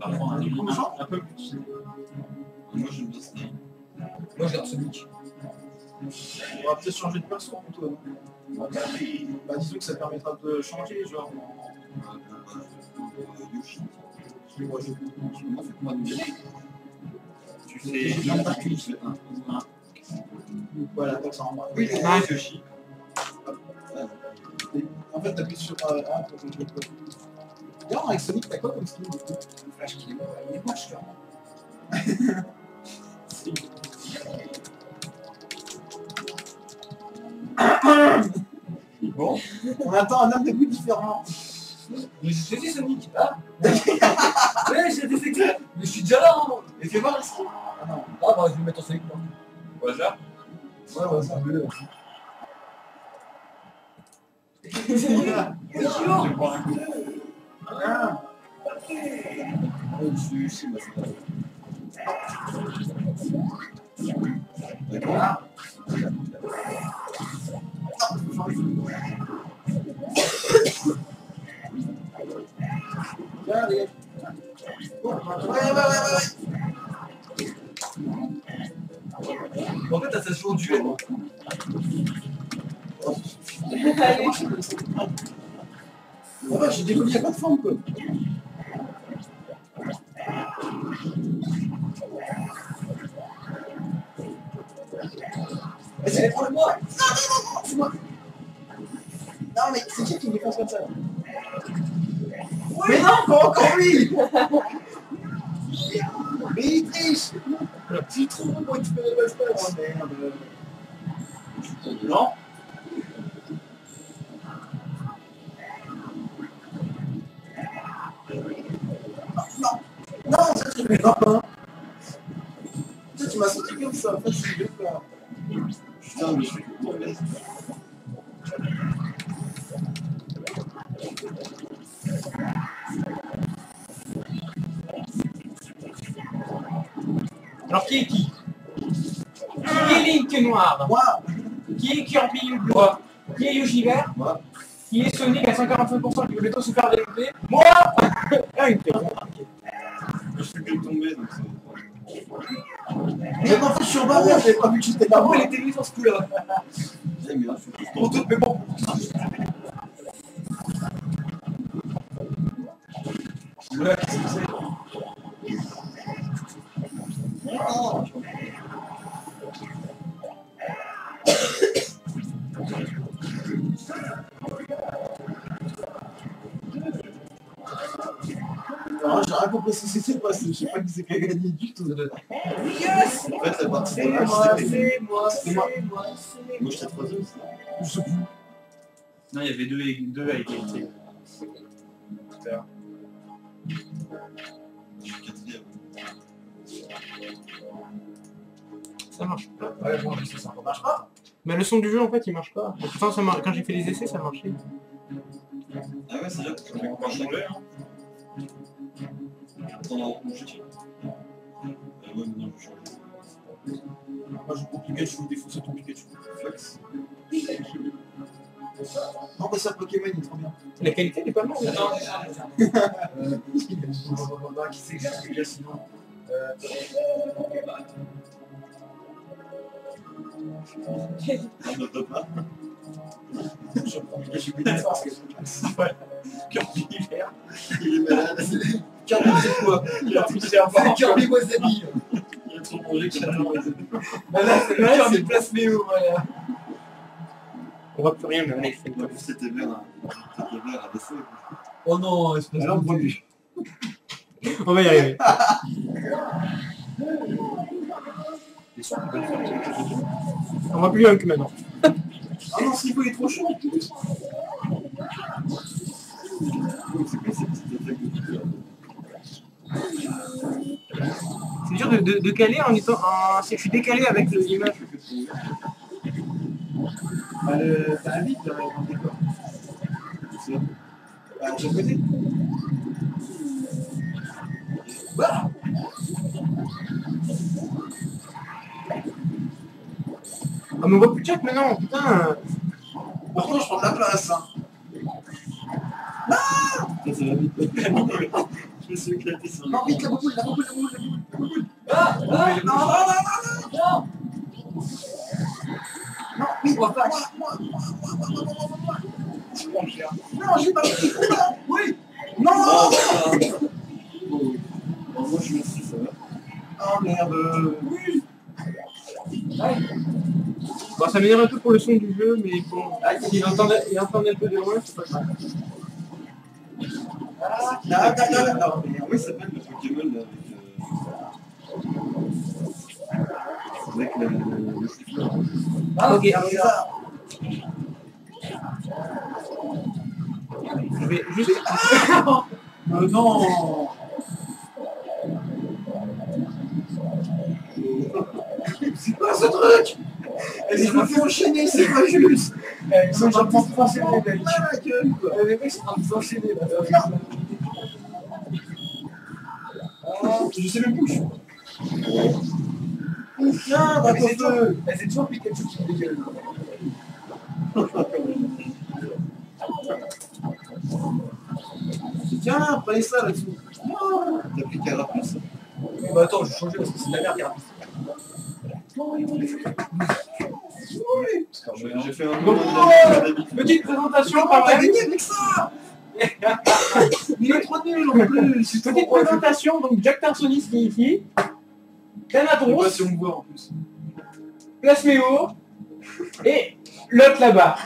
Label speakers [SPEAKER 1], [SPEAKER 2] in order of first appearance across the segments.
[SPEAKER 1] Parfois,
[SPEAKER 2] Un peu plus.
[SPEAKER 1] moi j'aime bien Snake.
[SPEAKER 3] Moi, je garde Sonic.
[SPEAKER 2] On va peut-être changer de perso plutôt. Non bah, disons que ça permettra de changer, genre.
[SPEAKER 1] Yoshi.
[SPEAKER 2] Moi, je
[SPEAKER 1] Moi, fais-moi de bien. Tu fais
[SPEAKER 2] J'ai bien pas
[SPEAKER 1] tu fais un.
[SPEAKER 2] voilà, comme ça en bas.
[SPEAKER 1] Oui,
[SPEAKER 3] Ah.
[SPEAKER 1] Yoshi.
[SPEAKER 2] En fait, t'appuies sur A pour que je le vois. D'ailleurs, avec Sonic, t'as quoi comme skin du coup?
[SPEAKER 3] Flash qui il est moche, clairement.
[SPEAKER 2] Bon, on attend un homme de goût différent.
[SPEAKER 3] Mais j'ai dit Sonic, ah ouais, j'ai dit c'est clair. Mais je suis déjà là, hein.
[SPEAKER 2] Et fais voir les skins. Ah non.
[SPEAKER 3] Ah bah, je vais mettre en Sonic, moi.
[SPEAKER 1] Au hasard.
[SPEAKER 2] Ouais, ça veut.
[SPEAKER 3] Voilà.
[SPEAKER 1] Je prends un coup.
[SPEAKER 2] Ah.
[SPEAKER 1] Je sais, bah, c'est pas d'accord.
[SPEAKER 2] Ah. Viens, allez. Ouais.
[SPEAKER 3] En fait, ça se joue en duel.
[SPEAKER 2] Allez. Ouais, j'ai découvert, il n'y a pas de forme, quoi. C'est pour moi. Non, c'est moi. Non, mais c'est qui me défonce comme ça? Mais non, encore lui. Mais il triche. Tu trouves pour récupérer le master. Oh merde. Non. Non, ça tu fais pas. Tu m'as sauté comme ça, en fait, c'est deux fois.
[SPEAKER 1] Putain, mais je suis tombé.
[SPEAKER 3] Alors, qui est qui? Qui est Link noir?
[SPEAKER 2] Moi.
[SPEAKER 3] Qui est Kirby bleu? Qui est Yoshi vert?
[SPEAKER 2] Moi.
[SPEAKER 3] Qui est Sonic à 145% qui veut bientôt se faire développer? Moi. Ah, une perte.
[SPEAKER 1] Je suis bien tombé, donc c'est.
[SPEAKER 2] Mais non, je suis en bas, j'avais pas vu que j'étais là.
[SPEAKER 3] Oh, il était mis sur ce coup-là.
[SPEAKER 1] J'aime bien, je suis plus
[SPEAKER 3] Pour tout, mais bon.
[SPEAKER 2] Ouais, qu'est-ce que c'est? Oh. Alors, j'ai rien compris ce que c'était pas, je sais pas qui c'est qui a gagné du tout.
[SPEAKER 3] Yes.
[SPEAKER 1] En fait, la partie
[SPEAKER 3] C'est
[SPEAKER 1] de
[SPEAKER 3] moi,
[SPEAKER 1] c'était.
[SPEAKER 3] c'est moi,
[SPEAKER 2] C'est
[SPEAKER 3] c'est
[SPEAKER 2] moi.
[SPEAKER 3] moi, c'est
[SPEAKER 1] Moi, j'étais troisième, c'est ça.
[SPEAKER 2] Je sais plus.
[SPEAKER 1] Non, il y avait deux à égalité.
[SPEAKER 3] Tout à l'heure.
[SPEAKER 1] Je suis quatrième.
[SPEAKER 3] Ça marche pas. Ouais, bon, je sais, ça
[SPEAKER 2] marche pas.
[SPEAKER 3] Mais le son du jeu, en fait, il marche pas. Pourtant, quand j'ai fait les essais, ça marchait.
[SPEAKER 1] Ah ouais, c'est là que je vais encore changer. Attends, non, je tire. Ouais, maintenant je change.
[SPEAKER 2] Moi, je prends Pikachu, je défonce ton Pikachu.
[SPEAKER 1] Flex.
[SPEAKER 2] Non, mais ça, Pokémon, il est trop bien.
[SPEAKER 3] La qualité n'est pas mauvaise.
[SPEAKER 2] Qui c'est que j'ai bien sinon
[SPEAKER 1] On ne peut pas.
[SPEAKER 2] Je prends Pikachu parce que
[SPEAKER 1] Kirby vert. Il est malade.
[SPEAKER 2] Kirby, c'est quoi?
[SPEAKER 3] C'est Kirby Wasabi.
[SPEAKER 1] Il a trop mangé que j'adore les amis.
[SPEAKER 3] Là, c'est le Kirby Place Léo, voilà. On voit plus rien, mais on est fait.
[SPEAKER 1] En plus, c'était vert à baisser.
[SPEAKER 3] Oh non, espèce
[SPEAKER 2] Alors,
[SPEAKER 3] de...
[SPEAKER 2] moi, lui.
[SPEAKER 3] On va y arriver. On voit plus rien que maintenant.
[SPEAKER 2] Ah non, ce niveau il est trop chaud.
[SPEAKER 1] C'est quoi ces petites attaques de couleur?
[SPEAKER 3] C'est dur de caler en étant... Si je suis décalé avec l'image.
[SPEAKER 2] T'as un vide dans le décor. Bah, de l'autre côté. Bah
[SPEAKER 3] Ah mais on voit plus de chat maintenant, putain.
[SPEAKER 2] par contre, je prends de la place. Hein.
[SPEAKER 1] Ça va vite. Je peux s'éclater sur
[SPEAKER 2] Non, vite, la boule, la boule, la boule, la boule.
[SPEAKER 3] Ah, ah,
[SPEAKER 2] Non, non, non,
[SPEAKER 3] non.
[SPEAKER 2] non, oui,
[SPEAKER 3] On va pas.
[SPEAKER 2] moi. Non, j'ai pas pris. Oui. Non.
[SPEAKER 1] Oh, putain. Bon, moi, je m'en fous, ça va.
[SPEAKER 2] Oh merde.
[SPEAKER 3] Oui. Ouais.
[SPEAKER 4] Bon, ça m'énerve un peu pour le son du jeu, mais bon,
[SPEAKER 3] Ah,
[SPEAKER 4] s'il entend un peu de loin, c'est pas grave.
[SPEAKER 2] Là.
[SPEAKER 1] Comment il s'appelle le Pokémon là, avec le flipper?
[SPEAKER 3] Ah,
[SPEAKER 4] Ok,
[SPEAKER 2] C'est ça.
[SPEAKER 4] je vais juste...
[SPEAKER 2] Non. C'est quoi ce truc? Et je me fais enchaîner, c'est pas juste.
[SPEAKER 3] Ils sont en train de s'enchaîner, mec.
[SPEAKER 2] La gueule, quoi.
[SPEAKER 3] Les mecs sont en train de s'enchaîner, là.
[SPEAKER 2] Je sais même plus où je suis. Tiens, bah,
[SPEAKER 3] C'est toujours Pikachu qui me dégueule.
[SPEAKER 2] Tiens, prenez ça là-dessous.
[SPEAKER 1] T'as pris Carapace?
[SPEAKER 3] Bah attends, je vais changer parce que c'est de la merde, Carapace.
[SPEAKER 1] J'ai fait un
[SPEAKER 4] Donc,
[SPEAKER 1] peu
[SPEAKER 4] petite présentation
[SPEAKER 2] Comment
[SPEAKER 4] par
[SPEAKER 2] t'as
[SPEAKER 4] même.
[SPEAKER 2] gagné avec ça? Il est trop nul en plus.
[SPEAKER 4] Petite présentation, donc Jack Tarsonis qui est ici.
[SPEAKER 2] Je sais
[SPEAKER 4] Thanatos,
[SPEAKER 2] pas si on me voit en plus.
[SPEAKER 4] Plasméo et l'autre là-bas.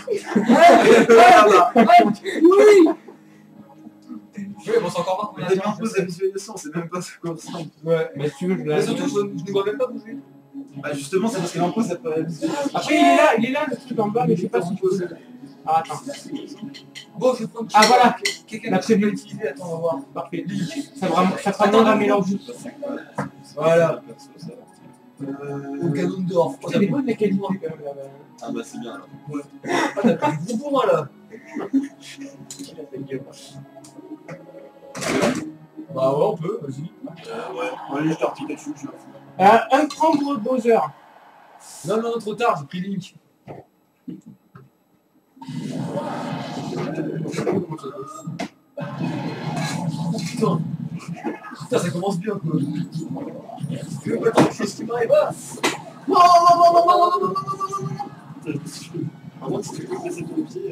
[SPEAKER 3] Oui. Oui, bon, c'est encore
[SPEAKER 2] On
[SPEAKER 3] pas
[SPEAKER 2] a mis en pause la visualisation, c'est même pas ce qu'on ressemble.
[SPEAKER 4] Ouais, mais si tu veux, je
[SPEAKER 3] Mais
[SPEAKER 4] la...
[SPEAKER 3] surtout, je ne vois même pas bouger.
[SPEAKER 2] Bah justement, c'est parce qu'elle est en pause après la visualisation.
[SPEAKER 4] Après, il est là le truc en bas, mais je sais pas si tu peux... Ah, attends.
[SPEAKER 3] Bon, je vais prendre.
[SPEAKER 4] Ah, voilà.
[SPEAKER 3] Quelqu'un
[SPEAKER 4] La
[SPEAKER 3] l'a
[SPEAKER 4] prévue.
[SPEAKER 3] utilisé, attends, on va voir.
[SPEAKER 4] Parfait. Ça fera moins d'un mélange.
[SPEAKER 3] Voilà. Au
[SPEAKER 2] Euh...
[SPEAKER 3] canon d'or.
[SPEAKER 4] Il y a des bonnes mécaniques quand même là-bas.
[SPEAKER 1] Ah bah c'est bien alors.
[SPEAKER 3] Ah, t'as pris du gros pour moi là. Bah ouais, on peut, vas-y.
[SPEAKER 2] Ouais, allez, je te Pikachu, je m'en fous.
[SPEAKER 4] Un prendre Bowser.
[SPEAKER 3] Non, non, trop tard, j'ai pris Link. Oh putain. Putain, ça commence bien quoi. Tu veux pas quelque chose qui m'arrive pas?
[SPEAKER 2] Non, non, non, non, non, non, non, non, non, non, non.
[SPEAKER 1] Par contre, si tu peux passer ton pied...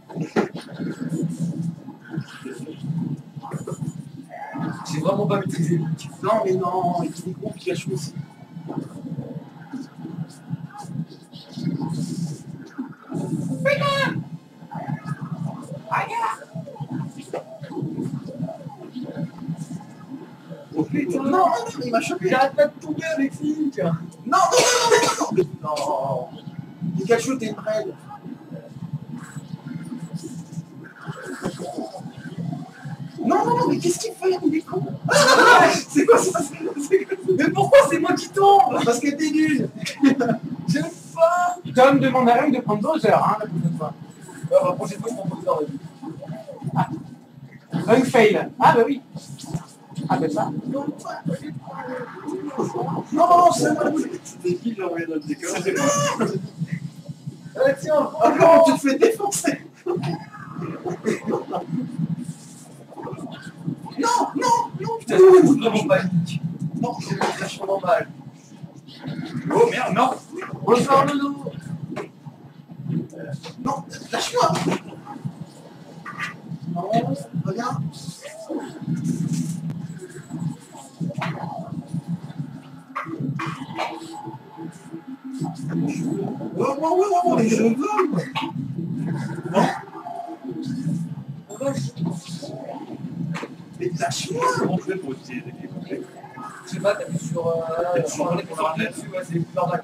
[SPEAKER 3] J'ai vraiment pas maîtrisé Link.
[SPEAKER 2] Non, mais non, il est gros Pikachu aussi.
[SPEAKER 1] Oh putain.
[SPEAKER 2] Non, non, non, il m'a chopé.
[SPEAKER 3] J'arrête pas de tomber avec Link.
[SPEAKER 2] Non, non, non, non, non, non. Pikachu, t'es une reine. Non, non, non, mais qu'est-ce qu'il fait? Il est con. Ah, c'est quoi ça?
[SPEAKER 3] Mais pourquoi c'est moi qui tombe?
[SPEAKER 2] Parce que t'es nul.
[SPEAKER 3] J'aime pas.
[SPEAKER 4] Tom demande à Ring de prendre Bowser, hein, la prochaine fois.
[SPEAKER 3] La prochaine fois, je prends Bowser, vas-y.
[SPEAKER 4] Ring fail. Ah bah oui. Ah bah ça.
[SPEAKER 2] Non, non, non, c'est moi.
[SPEAKER 1] C'était qui qui l'a envoyé dans le décor?
[SPEAKER 2] C'était moi.
[SPEAKER 3] Ah tiens,
[SPEAKER 2] Ah, comment tu te fais défoncer? Non, non, non,
[SPEAKER 3] putain, c'est vraiment pas Link.
[SPEAKER 2] non,
[SPEAKER 3] C'est vachement mal.
[SPEAKER 2] oh merde, non,
[SPEAKER 3] Ressors le dos.
[SPEAKER 2] non, lâche-moi. Non, regarde. Wow, wow, wow, wow, les cheveux. Non,
[SPEAKER 3] Oh vache.
[SPEAKER 2] mais lâche-moi.
[SPEAKER 1] Comment on fait pour utiliser les complets?
[SPEAKER 3] Je sais pas, t'appuies sur un écran dessus, ouais, c'est les plus normal.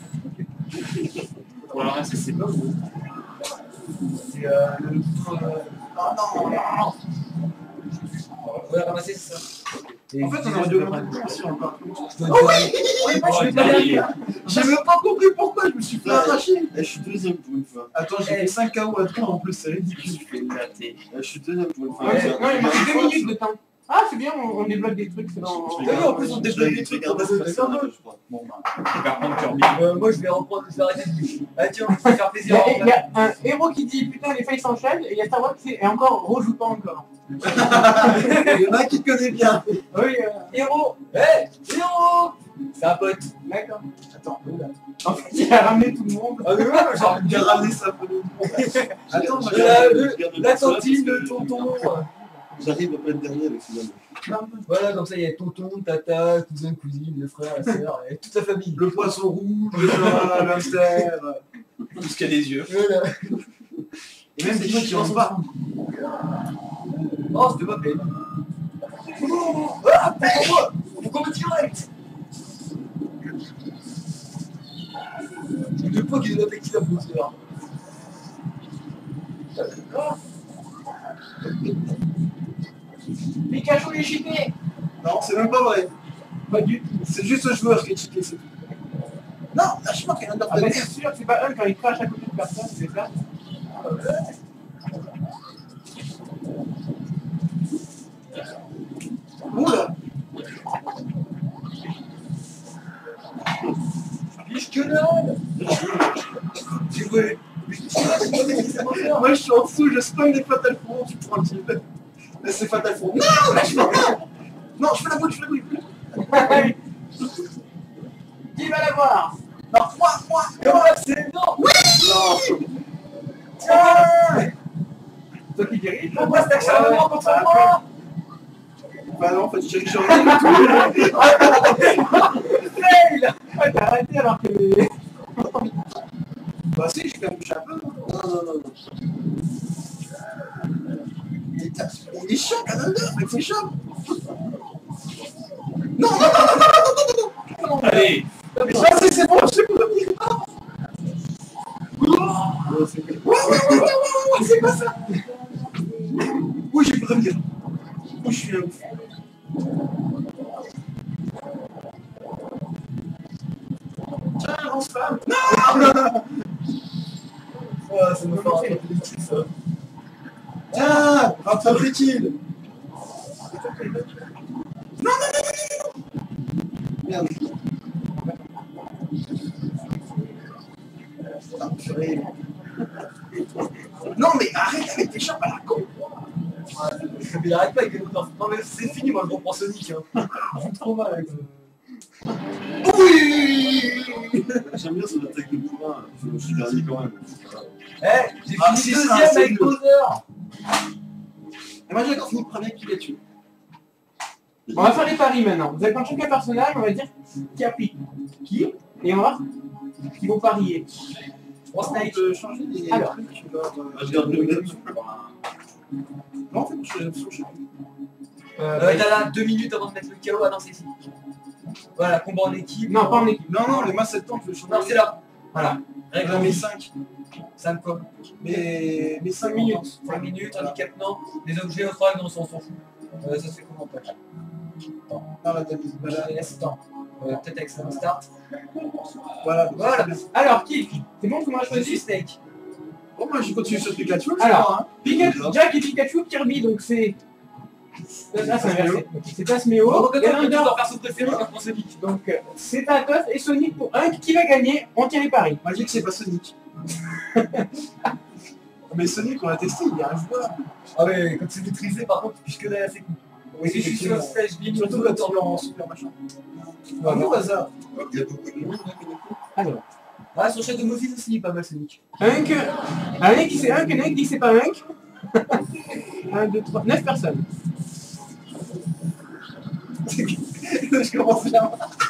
[SPEAKER 1] Pour la ramasser, c'est pas gros.
[SPEAKER 3] C'est le bouton.
[SPEAKER 2] Oh non, non.
[SPEAKER 3] Ouais, ramasser, c'est ça.
[SPEAKER 2] En fait, on aurait dû le mettre aussi encore.
[SPEAKER 3] Oh
[SPEAKER 2] Oh oui, oui, moi je vais pas y arriver. J'ai même pas compris pourquoi je me suis fait arracher.
[SPEAKER 1] Eh, je suis deuxième pour une fois.
[SPEAKER 2] Attends, j'ai fait 5 KO à toi en plus, c'est
[SPEAKER 1] Je
[SPEAKER 2] ridicule.
[SPEAKER 1] suis fait mater. Je suis deuxième pour une fois.
[SPEAKER 4] Ouais, non, il manque 2 minutes de temps. Ah, c'est bien, on débloque des trucs, c'est dans...
[SPEAKER 3] T'as vu, en plus, on débloque des trucs, on va se faire deux.
[SPEAKER 1] Bon, bah, on va reprendre Kirby.
[SPEAKER 3] Moi, je vais reprendre les arrêter de bouche. Ah, tiens, je vais faire
[SPEAKER 4] Il y,
[SPEAKER 3] plaisir.
[SPEAKER 4] a, il y a un héros qui dit putain les failles s'enchaînent et il y a Star Wars qui et encore rejoue pas encore.
[SPEAKER 5] Il y en a qui te connaît bien.
[SPEAKER 4] Oui,
[SPEAKER 3] Héros. Hé, héros. C'est un pote.
[SPEAKER 4] d'accord. Attends, là. En fait, il a ramené tout le monde.
[SPEAKER 3] Ah, mais ouais, genre,
[SPEAKER 5] Il a ramené sa famille. Attends, moi,
[SPEAKER 3] la tantine de tonton.
[SPEAKER 5] j'arrive à pas être dernier avec ce
[SPEAKER 3] Voilà, comme ça, il y a tonton, tata, cousin, cousine, le frère, la sœur, et toute la famille.
[SPEAKER 5] Le poisson rouge, le chat, l'hamster.
[SPEAKER 1] Tout ce qu'il y a des yeux.
[SPEAKER 3] Voilà.
[SPEAKER 5] Et même des gens qui en pas.
[SPEAKER 3] Oh, c'était pas peine. Ah, pourquoi on commence direct. C'est deux fois qu'il est attaqué la poussière.
[SPEAKER 4] Pikachu est cheaté.
[SPEAKER 5] Non, c'est même pas vrai.
[SPEAKER 4] Pas du tout.
[SPEAKER 5] C'est juste le joueur qui est cheaté, c'est tout. Non, lâche-moi qu'il y a un
[SPEAKER 4] Ah bah c'est sûr que c'est pas un quand il crache à côté de personne, c'est ça.
[SPEAKER 5] Oula.
[SPEAKER 3] Biche que dalle. J'ai joué.
[SPEAKER 5] Moi, je suis en dessous, je spawn les Fatal Front, je suis tranquille. Mais c'est Fatal Front. Non, lâche-moi. Non, je fais la boule, je fais la boule.
[SPEAKER 4] Qui va l'avoir?
[SPEAKER 5] Non, moi.
[SPEAKER 3] Comment c'est non.
[SPEAKER 5] Non.
[SPEAKER 3] Tiens.
[SPEAKER 4] Toi qui dirige.
[SPEAKER 3] Pourquoi cet acharnement contre moi?
[SPEAKER 5] Bah non, en fait, j'ai rien du tout.
[SPEAKER 3] Fail.
[SPEAKER 4] Ah, t'as arrêté alors que...
[SPEAKER 5] Bah si, j'ai quand même touché un peu. Non. Il est chiant, Canada, mais c'est chiant. Non.
[SPEAKER 1] Allez.
[SPEAKER 5] Mais ça, c'est bon, je sais pas. Ouais, c'est pas ça. Oui, j'ai premier. Oui, je suis un ouf. Tiens, lance-flamme. Non.
[SPEAKER 3] Ah, ça me fait un peu de ça.
[SPEAKER 5] Tiens, rattrape-t-il. Non. Merde. Ah, purée. Non, mais arrête avec tes champes à la con.
[SPEAKER 3] Mais il arrête pas avec les autres. Non mais c'est fini, moi je reprends Sonic. Hein. J'ai trop mal avec ça.
[SPEAKER 5] Oui.
[SPEAKER 1] J'aime bien son attaque de poulain. Je suis dernier quand même.
[SPEAKER 3] Eh, j'ai
[SPEAKER 5] Ah,
[SPEAKER 3] fini
[SPEAKER 5] si,
[SPEAKER 3] deuxième
[SPEAKER 5] ça, c'est
[SPEAKER 3] avec
[SPEAKER 5] mieux.
[SPEAKER 3] Bowser.
[SPEAKER 5] Et moi, j'ai encore fini premier qui l'a tué.
[SPEAKER 4] On va faire les paris maintenant. Vous allez prendre chacun personnage, on va dire qui a pris qui, et on va voir qui vont parier.
[SPEAKER 5] On peut changer les
[SPEAKER 4] Alors.
[SPEAKER 5] trucs. Genre,
[SPEAKER 1] Je garde le même.
[SPEAKER 5] non, en fait, je sais plus.
[SPEAKER 3] T'as là 2 minutes avant de mettre le KO. Ah non, c'est ici. Voilà, combat en équipe.
[SPEAKER 4] Non, pas en équipe.
[SPEAKER 5] Non, mais moi, c'est le temps que je change.
[SPEAKER 3] Non, c'est là. Voilà. Règle
[SPEAKER 5] Non,
[SPEAKER 3] en
[SPEAKER 5] mais
[SPEAKER 3] 5. 5 quoi.
[SPEAKER 5] Mais 5
[SPEAKER 3] minutes. 5 minutes, handicap non. Les objets autres règles, on s'en fout. Ça se fait comment pas.
[SPEAKER 5] Non, la tête.
[SPEAKER 3] Voilà, laisse temps. Peut-être avec ça, start.
[SPEAKER 5] Voilà.
[SPEAKER 3] Voilà.
[SPEAKER 4] Alors, qui? C'est bon, comment on a
[SPEAKER 3] Choisis
[SPEAKER 4] choisi?
[SPEAKER 3] Snake.
[SPEAKER 5] Bon, moi, je continue sur Pikachu.
[SPEAKER 4] Alors.
[SPEAKER 5] hein.
[SPEAKER 4] Pikachu, Jack et Pikachu, Kirby, donc c'est... Là, c'est inversé. C'est Tasméo,
[SPEAKER 3] Oh,
[SPEAKER 4] et
[SPEAKER 3] regarde,
[SPEAKER 4] Randor.
[SPEAKER 3] leur perso préféré, je prends Sonic.
[SPEAKER 4] Donc, c'est Atos et Sonic pour un qui va gagner, on tire les paris.
[SPEAKER 5] Moi, je dis que c'est pas Sonic. Mais Sonic, on l'a testé, il est injouable.
[SPEAKER 3] Ah ouais, quand c'est maîtrisé, par contre, puisque là, c'est cool.
[SPEAKER 5] Oui,
[SPEAKER 3] Si je suis sur stage beam,
[SPEAKER 5] Surtout quand on est en super machin.
[SPEAKER 3] Ouais,
[SPEAKER 5] Au hasard.
[SPEAKER 1] Il y a beaucoup de monde là connecté.
[SPEAKER 4] Alors,
[SPEAKER 3] Ah, son chef de Mofis aussi, pas mal Sonic.
[SPEAKER 4] Hunk, un mec qui c'est Hunk, un mec qui dit c'est pas Hunk. 1, 2, 3, 9 personnes.
[SPEAKER 5] Je commence bien.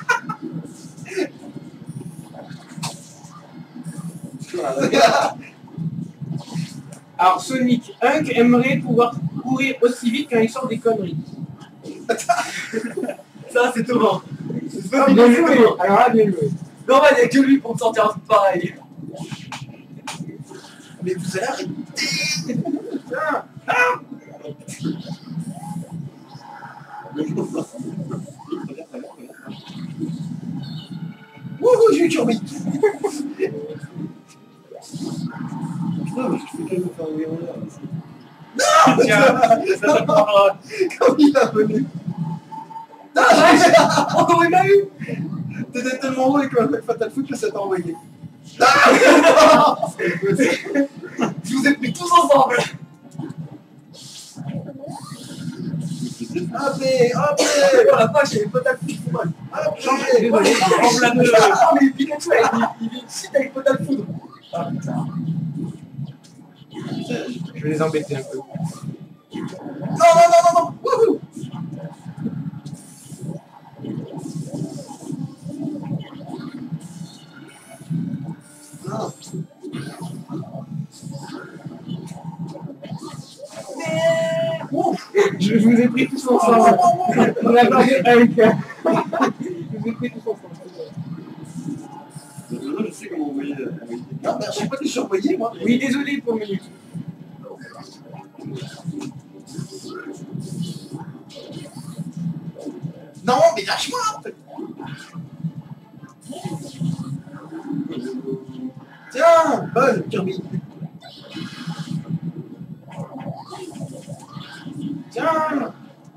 [SPEAKER 4] Alors Sonic, Hunk aimerait pouvoir courir aussi vite quand il sort des conneries.
[SPEAKER 3] Ça, c'est Thomas.
[SPEAKER 4] Ah, bien joué. Alors là, bien joué.
[SPEAKER 3] Normal, il n'y a que lui pour me sortir un truc pareil.
[SPEAKER 5] Mais vous allez arrêter. Wouhou, j'ai eu Kirby.
[SPEAKER 1] Putain, mais je fais quand même faire un héros là.
[SPEAKER 3] tiens, ça te prendra.
[SPEAKER 5] Comme il a volé.
[SPEAKER 3] Encore une a eu.
[SPEAKER 5] T'étais tellement haut avec Fatal Foot que ça t'a envoyé. Ah
[SPEAKER 3] Je vous ai pris tous ensemble.
[SPEAKER 5] Appelez.
[SPEAKER 3] Oh la vache, il y avait Fatal Foot.
[SPEAKER 5] Changez.
[SPEAKER 4] Désolé.
[SPEAKER 3] En plein de...
[SPEAKER 5] Ah mais Pikachu, il vient ici avec Fatal Foot.
[SPEAKER 3] Ah putain.
[SPEAKER 4] Je vais les embêter un peu.
[SPEAKER 5] Non. Wouhou. Non.
[SPEAKER 4] Je vous ai pris tous ensemble. On a parlé avec. Je vous ai pris tous ensemble.
[SPEAKER 1] Maintenant, je sais comment envoyer.
[SPEAKER 5] Non, mais je sais pas que je suis envoyé, moi.
[SPEAKER 4] Oui, désolé pour une minute.
[SPEAKER 5] Non, mais lâche-moi. Tiens, bonne, Kirby. Tiens.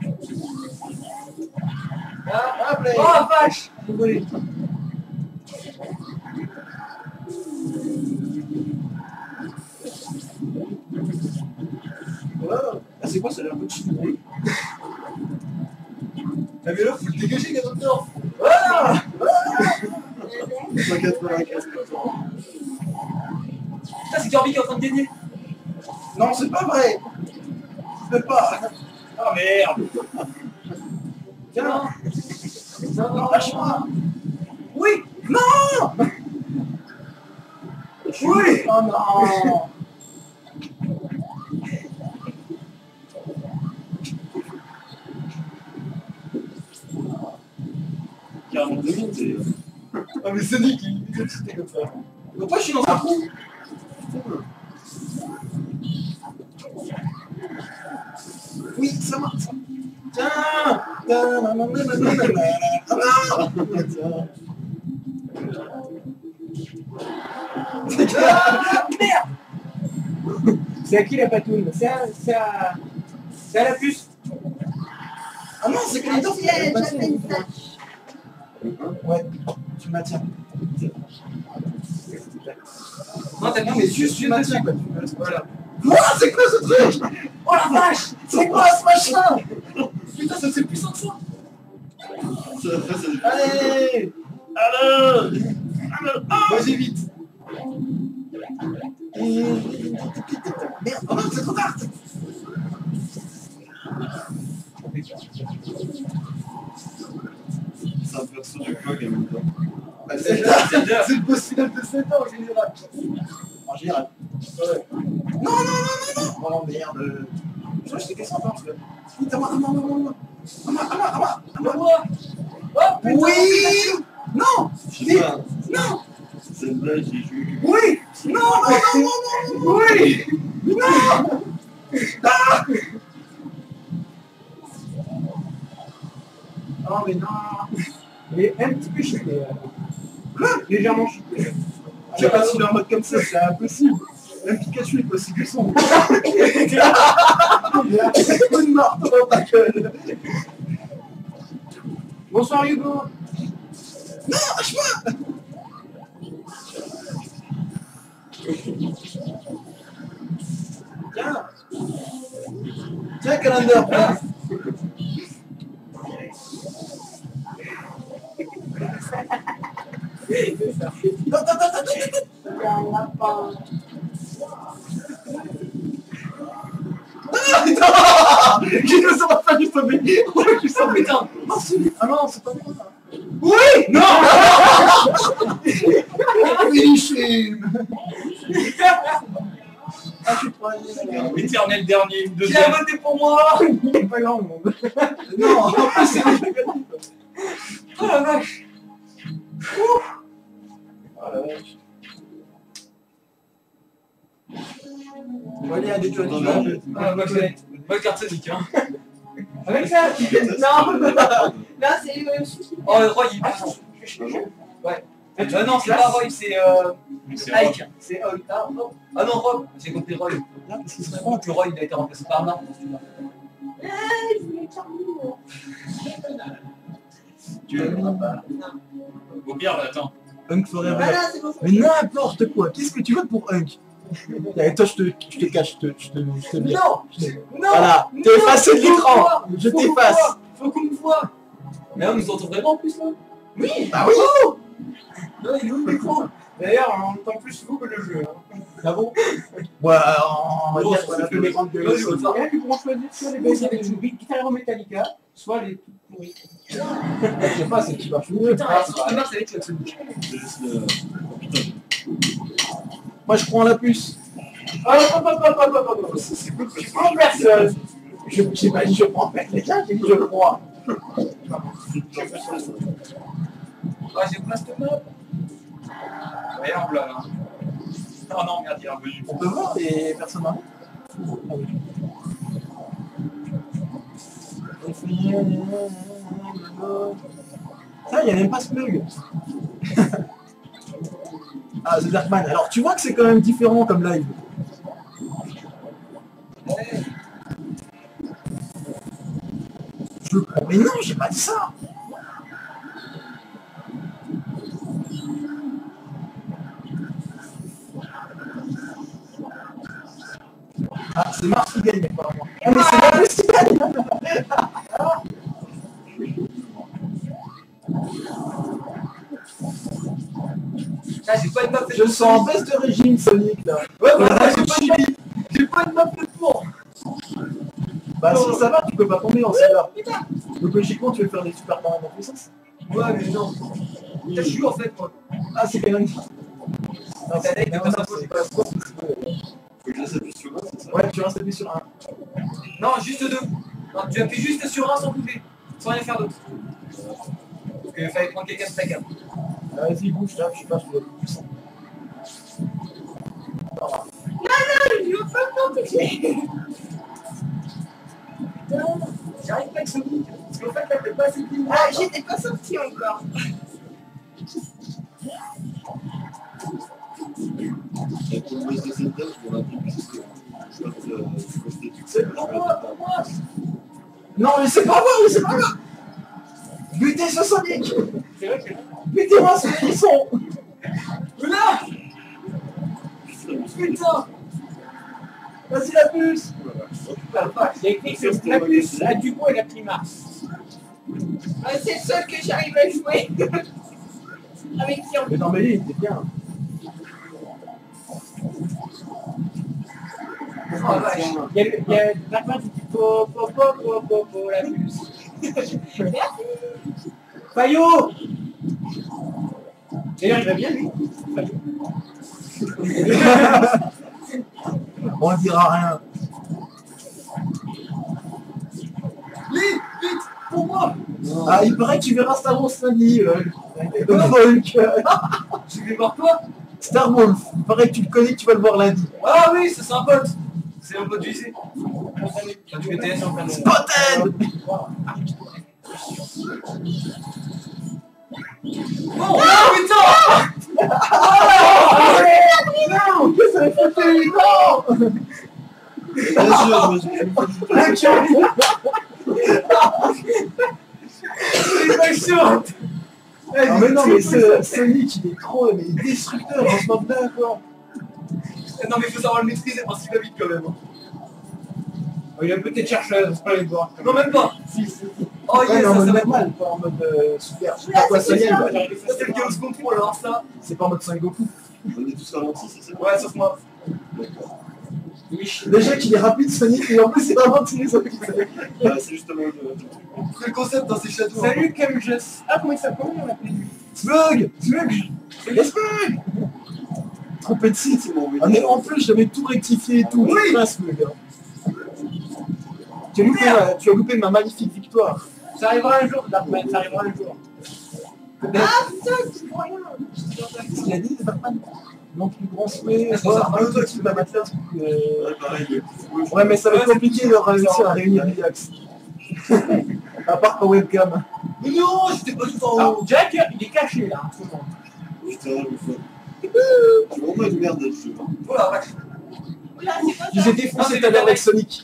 [SPEAKER 5] Ah, appelez.
[SPEAKER 3] Oh la vache.
[SPEAKER 5] Désolé. Oh, ah, c'est quoi ça, l'air un peu de chinois. Ah mais là, faut le dégager, Ganondorf.
[SPEAKER 3] Voilà.
[SPEAKER 5] 195%.
[SPEAKER 3] Putain, c'est Kirby qui est en train de gagner.
[SPEAKER 5] Non, c'est pas vrai. Je peux pas.
[SPEAKER 3] Oh merde.
[SPEAKER 5] Tiens. Non, lâche-moi.
[SPEAKER 3] Oui.
[SPEAKER 5] Non. Oui. Oh non.
[SPEAKER 1] 42 minutes et...
[SPEAKER 5] Ah mais Sonic, il est cheaté comme ça. Pourquoi je suis dans un trou? Oui, ça marche. Tiens. Ah non.
[SPEAKER 3] Merde.
[SPEAKER 4] C'est à qui la patoune? C'est à la puce.
[SPEAKER 5] Ah non, c'est Ganondorf qui a passé. Ouais, tu maintiens.
[SPEAKER 3] Non, t'as
[SPEAKER 5] Non,
[SPEAKER 3] mis
[SPEAKER 5] mais
[SPEAKER 3] juste
[SPEAKER 5] juste tu
[SPEAKER 3] dessus.
[SPEAKER 5] maintiens quoi. Voilà. Quoi? C'est quoi ce truc?
[SPEAKER 3] Oh la vache.
[SPEAKER 5] C'est quoi ce machin?
[SPEAKER 3] Putain, ça c'est puissant que ça.
[SPEAKER 5] Allez.
[SPEAKER 1] Alors
[SPEAKER 5] Vas-y vite. Merde, oh non, c'est trop tard.
[SPEAKER 1] C'est un perso de quoi, Ganondorf?
[SPEAKER 5] Bah, c'est le boss final de 7 ans en général. En général. Ouais. Non. Oh merde. Je sais qu'est-ce qu'on pense là. Vite, à moi.
[SPEAKER 3] Oh putain.
[SPEAKER 5] Oui. Non.
[SPEAKER 1] Je sais pas.
[SPEAKER 5] Non.
[SPEAKER 1] Celle-là, j'ai joué.
[SPEAKER 5] Oui. Non. Oui. Non. Ah. Oh mais non.
[SPEAKER 4] Il est un petit peu chuté. Légèrement chuté.
[SPEAKER 5] Je sais pas s'il est en mode comme ça, c'est impossible. Même Pikachu est possible son. Une marteau dans ta gueule.
[SPEAKER 4] Bonsoir Hugo.
[SPEAKER 5] Non, lâche-moi. Tiens, Calendar. J'ai que ça m'a fallu sauver. Oh, je suis sauvé.
[SPEAKER 3] Putain.
[SPEAKER 5] Non, c'est... Ah non, c'est pas moi.
[SPEAKER 3] Oui.
[SPEAKER 5] Non. Finish him. Ah, je suis pas allé.
[SPEAKER 3] Éternel dernier.
[SPEAKER 4] Qui
[SPEAKER 3] Deuxième.
[SPEAKER 4] a voté pour moi? Il n'est pas grand monde.
[SPEAKER 5] Non, en plus, c'est moi qui ai gagné.
[SPEAKER 3] Oh la vache.
[SPEAKER 5] Oh la vache. Bon, allez, un des deux
[SPEAKER 1] Non,
[SPEAKER 5] animaux.
[SPEAKER 1] mais-
[SPEAKER 3] Ah, bonne carte Sonic, hein.
[SPEAKER 4] Avec ça? Non.
[SPEAKER 6] Là, c'est Sushi.
[SPEAKER 3] Oh, le roi, il est pas.
[SPEAKER 1] Ah bon?
[SPEAKER 3] Ouais. Non, c'est pas Roy, c'est
[SPEAKER 1] Mais c'est Rob.
[SPEAKER 3] Ike, c'est Hulk. Ah non, Rob, j'ai compris Roy.
[SPEAKER 5] Là, parce qu'il serait
[SPEAKER 3] Ou que Roy il a été remplacé par Marc.
[SPEAKER 5] Tu l'aimeras pas.
[SPEAKER 1] Au pire, attends.
[SPEAKER 5] Hunk Forever.
[SPEAKER 6] Voilà, c'est bon.
[SPEAKER 5] Mais n'importe quoi, qu'est-ce que tu veux pour Hunk? Allez, toi, je te cache, je te dis.
[SPEAKER 3] Non, non.
[SPEAKER 5] Voilà, t'es effacé de l'écran. Je t'efface.
[SPEAKER 3] Faut qu'on me voit. Mais on nous entend vraiment en plus là.
[SPEAKER 5] Oui, bah oui.
[SPEAKER 3] Non, il est où le micro?
[SPEAKER 4] D'ailleurs, on entend plus vous que le jeu. Hein.
[SPEAKER 3] Ah bon?
[SPEAKER 5] Ouais, on va
[SPEAKER 3] Bon,
[SPEAKER 5] dire
[SPEAKER 3] ça
[SPEAKER 5] qu'on a
[SPEAKER 3] fait
[SPEAKER 5] fait les grandes
[SPEAKER 3] Ouais,
[SPEAKER 5] gueules.
[SPEAKER 3] je veux faire.
[SPEAKER 4] Et là, ils pourront choisir soit les belles avec une Guitar Hero Metallica, soit les toutes pourries.
[SPEAKER 5] Je sais pas, c'est qui marche mieux.
[SPEAKER 3] Putain, elle marche avec le Sonic.
[SPEAKER 1] Je laisse le... Oh, putain.
[SPEAKER 5] Moi, je prends la puce.
[SPEAKER 4] C'est cool que je prends personne.
[SPEAKER 5] J'ai pas dit je prends quelqu'un, j'ai dit je crois.
[SPEAKER 3] Ah, j'ai place de map.
[SPEAKER 1] Regarde là. Oh non, merde, il est revenu.
[SPEAKER 5] On peut voir les personnages. Ah oui. Ça, il n'y a même pas Smug. Ah, The Darkman. Alors, tu vois que c'est quand même différent comme live. Je le prends. Mais non, j'ai pas dit ça. Ah, c'est Mars qui gagne, apparemment. Ah, mais c'est Mars qui gagne.
[SPEAKER 3] Ah, j'ai pas une map faite
[SPEAKER 5] Je
[SPEAKER 3] pour
[SPEAKER 5] sens en
[SPEAKER 3] Sonic.
[SPEAKER 5] baisse de régime, Sonic, là.
[SPEAKER 3] Ouais, voilà, j'ai pas une map faite pour.
[SPEAKER 5] Bah, si ça va, tu peux pas tomber en celle-là. Donc, logiquement, tu veux faire des super parades dans tous les sens.
[SPEAKER 3] Ouais, mais non. Putain, je suis où en fait, moi?
[SPEAKER 5] Ah, c'est quand même. Non,
[SPEAKER 3] T'as l'air de passer un peu,
[SPEAKER 5] c'est pas
[SPEAKER 1] Faut que je laisse appuyer sur moi, c'est ça?
[SPEAKER 5] Ouais, tu restes appuyé sur un.
[SPEAKER 3] Non, juste deux. Non, tu appuies juste sur un sans bouger. Sans rien faire d'autre. Parce qu'il fallait prendre quelqu'un de ta carte.
[SPEAKER 5] Vas-y, bouge, là, je sais pas, je dois être puissant.
[SPEAKER 6] Je veux pas me toucher.
[SPEAKER 3] Putain, j'arrive pas avec Sonic. Parce qu'en fait, là, t'es pas assez bien.
[SPEAKER 6] Ah, j'étais pas sortie encore.
[SPEAKER 1] Et pour le boss de Zelda, je me rappelle plus que
[SPEAKER 3] C'est pour moi, pour moi.
[SPEAKER 5] Non, mais c'est pas moi, mais c'est pas moi. Butez ce Sonic.
[SPEAKER 4] C'est vrai que
[SPEAKER 5] Butez-moi ce hérisson.
[SPEAKER 3] Là. Putain.
[SPEAKER 5] Vas-y, la puce.
[SPEAKER 4] il y a écrit que la puce a du coup elle a pris Mars.
[SPEAKER 6] Ah, c'est le seul que j'arrive à jouer. Avec qui on
[SPEAKER 5] Mais non, mais lui, il était bien.
[SPEAKER 3] Oh, vache.
[SPEAKER 4] Il y a Darkman qui dit po, la puce. Fayot. D'ailleurs, il va bien lui.
[SPEAKER 5] On dira rien.
[SPEAKER 3] Vite, pour moi.
[SPEAKER 5] Ah, il paraît que tu verras Star Wars lundi. Volk.
[SPEAKER 3] Je vais voir toi.
[SPEAKER 5] Star Wolf. Il paraît que tu le connais, que tu vas le voir lundi.
[SPEAKER 3] Ah oui, c'est un pote. C'est un pote du lycée. T'as du BTS en plein de
[SPEAKER 5] Spotted.
[SPEAKER 3] Oh putain.
[SPEAKER 5] Non, qu'est-ce que ça fait foutre? Non.
[SPEAKER 1] Bien sûr, je me suis
[SPEAKER 3] C'est pas chaud.
[SPEAKER 5] Ah, mais non, mais Sonic, il est trop, mais il est destructeur dans ce mode-là, quoi.
[SPEAKER 3] Non mais il faut savoir le maîtriser parce qu'il va vite quand même.
[SPEAKER 4] Il a peut-être cherché à se pas les voir.
[SPEAKER 3] Non même pas. Oh
[SPEAKER 5] Ouais,
[SPEAKER 3] yes,
[SPEAKER 5] mais en
[SPEAKER 3] ça
[SPEAKER 5] mode
[SPEAKER 3] va être
[SPEAKER 5] normal, pas en mode super. Je sais pas quoi ça y est,
[SPEAKER 3] Ça c'est le Chaos Control alors ça.
[SPEAKER 5] c'est pas en mode Sengoku.
[SPEAKER 1] On est tous ralentis, c'est ça?
[SPEAKER 3] Ouais sauf moi.
[SPEAKER 1] D'accord.
[SPEAKER 5] Déjà qu'il est rapide, Sonic, et en plus, c'est vraiment tous les autres.
[SPEAKER 1] Ah, c'est justement le truc.
[SPEAKER 3] C'est le concept dans ces châteaux.
[SPEAKER 4] Salut Camjus. Ah comment il s'appelle? On l'appelait lui.
[SPEAKER 5] Smug. Smug. Trompé de site. Ah, mais en plus, j'avais tout rectifié et tout.
[SPEAKER 3] Oui.
[SPEAKER 5] Putain, Smug. Tu as loupé ma magnifique victoire.
[SPEAKER 4] Ça arrivera un jour, Darkman, ça arrivera un jour.
[SPEAKER 6] Ah putain, c'est moyen.
[SPEAKER 5] Qu'est-ce qu'il a dit, Batman? Mon plus grand souhait,
[SPEAKER 3] Est-ce que ça
[SPEAKER 5] voir
[SPEAKER 3] va
[SPEAKER 5] un autre qui va mettre là.
[SPEAKER 1] Ouais, pareil.
[SPEAKER 5] Ouais, mais ça va être compliqué de réussir à réunir les axes. À part pour webcam.
[SPEAKER 3] Mais non, j'étais pas tout en haut.
[SPEAKER 4] Alors, Jack, il est caché là en ce moment.
[SPEAKER 1] Putain, le feu. C'est vraiment une merde de jeu.
[SPEAKER 3] Oh la vache.
[SPEAKER 6] Oula, c'est quoi
[SPEAKER 5] Je
[SPEAKER 6] ça?
[SPEAKER 5] les ai défoncés tout à l'heure avec Sonic.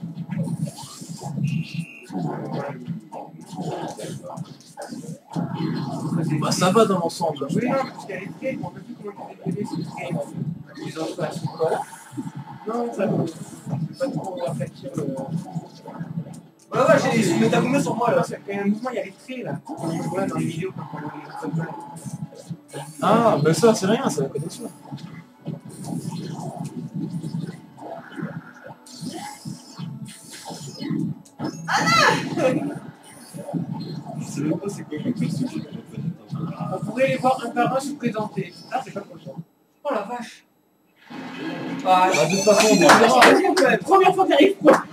[SPEAKER 5] Bah, ça va dans l'ensemble.
[SPEAKER 4] Oui, non, parce qu'il y a les traits, on ne sait plus comment ils les ces traits. Ils en passent. Voilà. Non, ça va. Pas trop réfléchir le.
[SPEAKER 3] Ouais, ouais, j'ai mis ta combien sur moi là.
[SPEAKER 4] Parce qu'il y a un mouvement, il y a les traits là. On voit dans les vidéos quand on les.
[SPEAKER 5] Ah, mais ça, c'est rien, c'est la connexion.
[SPEAKER 1] Je sais même pas c'est quoi le perso que j'ai pas fait.
[SPEAKER 4] On pourrait les voir un par un se présenter. Ah, c'est pas comme ça.
[SPEAKER 3] Oh la vache.
[SPEAKER 5] Bah, de toute façon, on
[SPEAKER 4] La première fois que t'arrives quoi?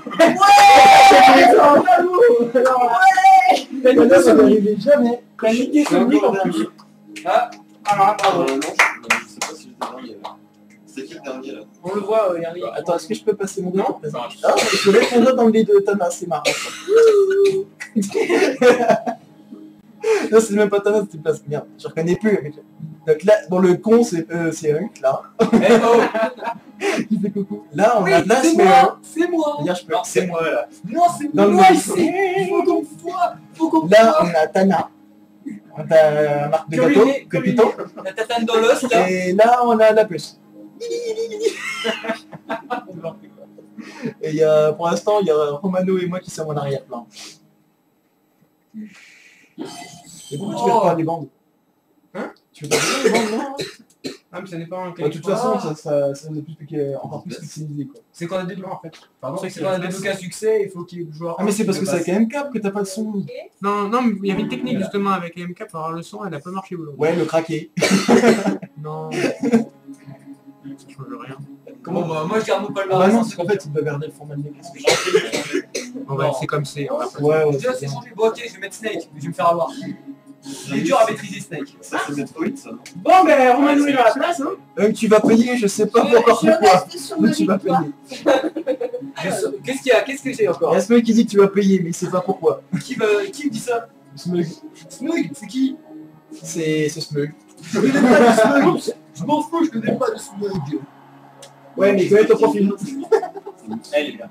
[SPEAKER 5] là, ça n'arrivait jamais.
[SPEAKER 4] T'as niqué ce livre en plus.
[SPEAKER 3] Ah,
[SPEAKER 4] Alors,
[SPEAKER 1] Non, je sais pas si j'étais dernier là. C'est qui le dernier là?
[SPEAKER 4] on le voit, regardez.
[SPEAKER 5] Attends, est-ce que je peux passer mon doigt?
[SPEAKER 4] Ça marche.
[SPEAKER 5] Ah, je vais mettre mon doigt dans le nez de Thanos, c'est marrant. Non, c'est même pas Thanos, c'est place. Merde, je reconnais plus. Donc là, bon, le con, c'est Hunk, là.
[SPEAKER 3] eh oh.
[SPEAKER 5] Il fait coucou. Là, on
[SPEAKER 3] Oui,
[SPEAKER 5] a de là,
[SPEAKER 3] c'est
[SPEAKER 5] mais...
[SPEAKER 3] moi, c'est moi.
[SPEAKER 5] Regarde, je peux...
[SPEAKER 3] Non, c'est moi là. Non, c'est
[SPEAKER 5] Dans le
[SPEAKER 3] moi
[SPEAKER 5] nez.
[SPEAKER 3] ici. Faut qu'on
[SPEAKER 5] Là, on a Tana. On a Marc de Gâteau, Capito.
[SPEAKER 3] La tatane dans l'os là.
[SPEAKER 5] Et là, on a la puce. Et il y a, pour l'instant, il y a Romano et moi qui sommes en arrière-plan. Et pourquoi tu fais
[SPEAKER 3] Oh.
[SPEAKER 5] pas les bandes?
[SPEAKER 4] Hein?
[SPEAKER 5] Tu fais pas les bandes, non?
[SPEAKER 4] Ah, mais ça dépend en
[SPEAKER 5] Bah, de toute façon, ça est encore plus spécialisé, quoi.
[SPEAKER 3] C'est qu'on a des
[SPEAKER 4] en fait.
[SPEAKER 3] Pardon, c'est qu'on a des bouquins à succès, il faut qu'il y ait le joueur.
[SPEAKER 5] Ah, mais c'est parce que c'est avec M-Cap que t'as pas le son.
[SPEAKER 4] Non, non, mais il y avait une technique justement avec les MK pour avoir le son, elle a pas marché aujourd'hui.
[SPEAKER 5] Ouais, le craqué.
[SPEAKER 4] Non. Ça change rien.
[SPEAKER 3] Bon, bah, moi je garde mon
[SPEAKER 5] Ah bah
[SPEAKER 3] palmarès.
[SPEAKER 5] non, c'est qu'en fait, il doit garder le format de qu'est-ce que
[SPEAKER 4] On va laisser comme c'est. on va pas-
[SPEAKER 5] Ouais, ouais,
[SPEAKER 3] Déjà
[SPEAKER 5] c'est
[SPEAKER 3] c'est
[SPEAKER 5] bien.
[SPEAKER 3] changé. Bon, ok, je vais mettre Snake, mais je vais me faire avoir. Il est dur à maîtriser Snake.
[SPEAKER 1] Ça c'est Metroid ça non?
[SPEAKER 4] Bon, ben, Romano est dans la place, hein.
[SPEAKER 5] Tu vas payer, je sais pas
[SPEAKER 6] Je
[SPEAKER 5] encore pourquoi.
[SPEAKER 6] reste sur
[SPEAKER 5] Mais
[SPEAKER 6] ma
[SPEAKER 5] tu vas
[SPEAKER 6] victoire.
[SPEAKER 5] payer.
[SPEAKER 3] Qu'est-ce qu'il y a? Qu'est-ce que j'ai
[SPEAKER 5] Il
[SPEAKER 3] encore?
[SPEAKER 5] y a ce mec qui dit que tu vas payer, mais il sait pas pourquoi.
[SPEAKER 3] Qui me dit ça?
[SPEAKER 5] Smug.
[SPEAKER 3] Smug, c'est qui?
[SPEAKER 5] C'est Smug.
[SPEAKER 3] Je connais pas de Smug. Je m'en fous, je connais pas de Smug.
[SPEAKER 5] Ouais, mais il connaît ton profil.
[SPEAKER 3] Elle est bien.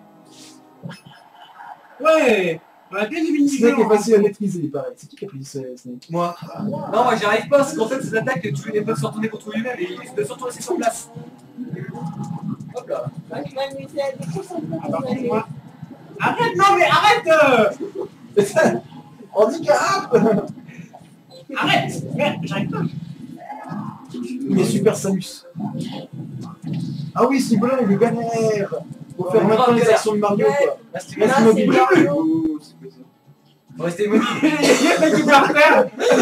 [SPEAKER 4] Ouais. On a bien deviné.
[SPEAKER 5] Snake est facile à maîtriser, il paraît. C'est qui a pris Snake?
[SPEAKER 3] Moi. Non, moi j'y arrive pas, parce qu'en fait ces attaques, elles peuvent se retourner contre lui-même et il doit surtout rester sur place. Hop là.
[SPEAKER 6] Moi, je m'amusais à découvrir
[SPEAKER 4] Ah, par contre, moi. Arrête, non, mais arrête.
[SPEAKER 5] Handicap.
[SPEAKER 4] Arrête. Merde, j'arrive pas.
[SPEAKER 5] Il est super Samus. Ah oui, ce niveau-là, il est galère. Faut faire maintenant les actions de Mario, quoi.
[SPEAKER 3] Restez
[SPEAKER 5] Reste
[SPEAKER 6] Là, c'est
[SPEAKER 5] mobile.
[SPEAKER 6] Mario.
[SPEAKER 1] Oh, c'est quoi ça?
[SPEAKER 3] Restez mobile.
[SPEAKER 4] Il y a qui part faire.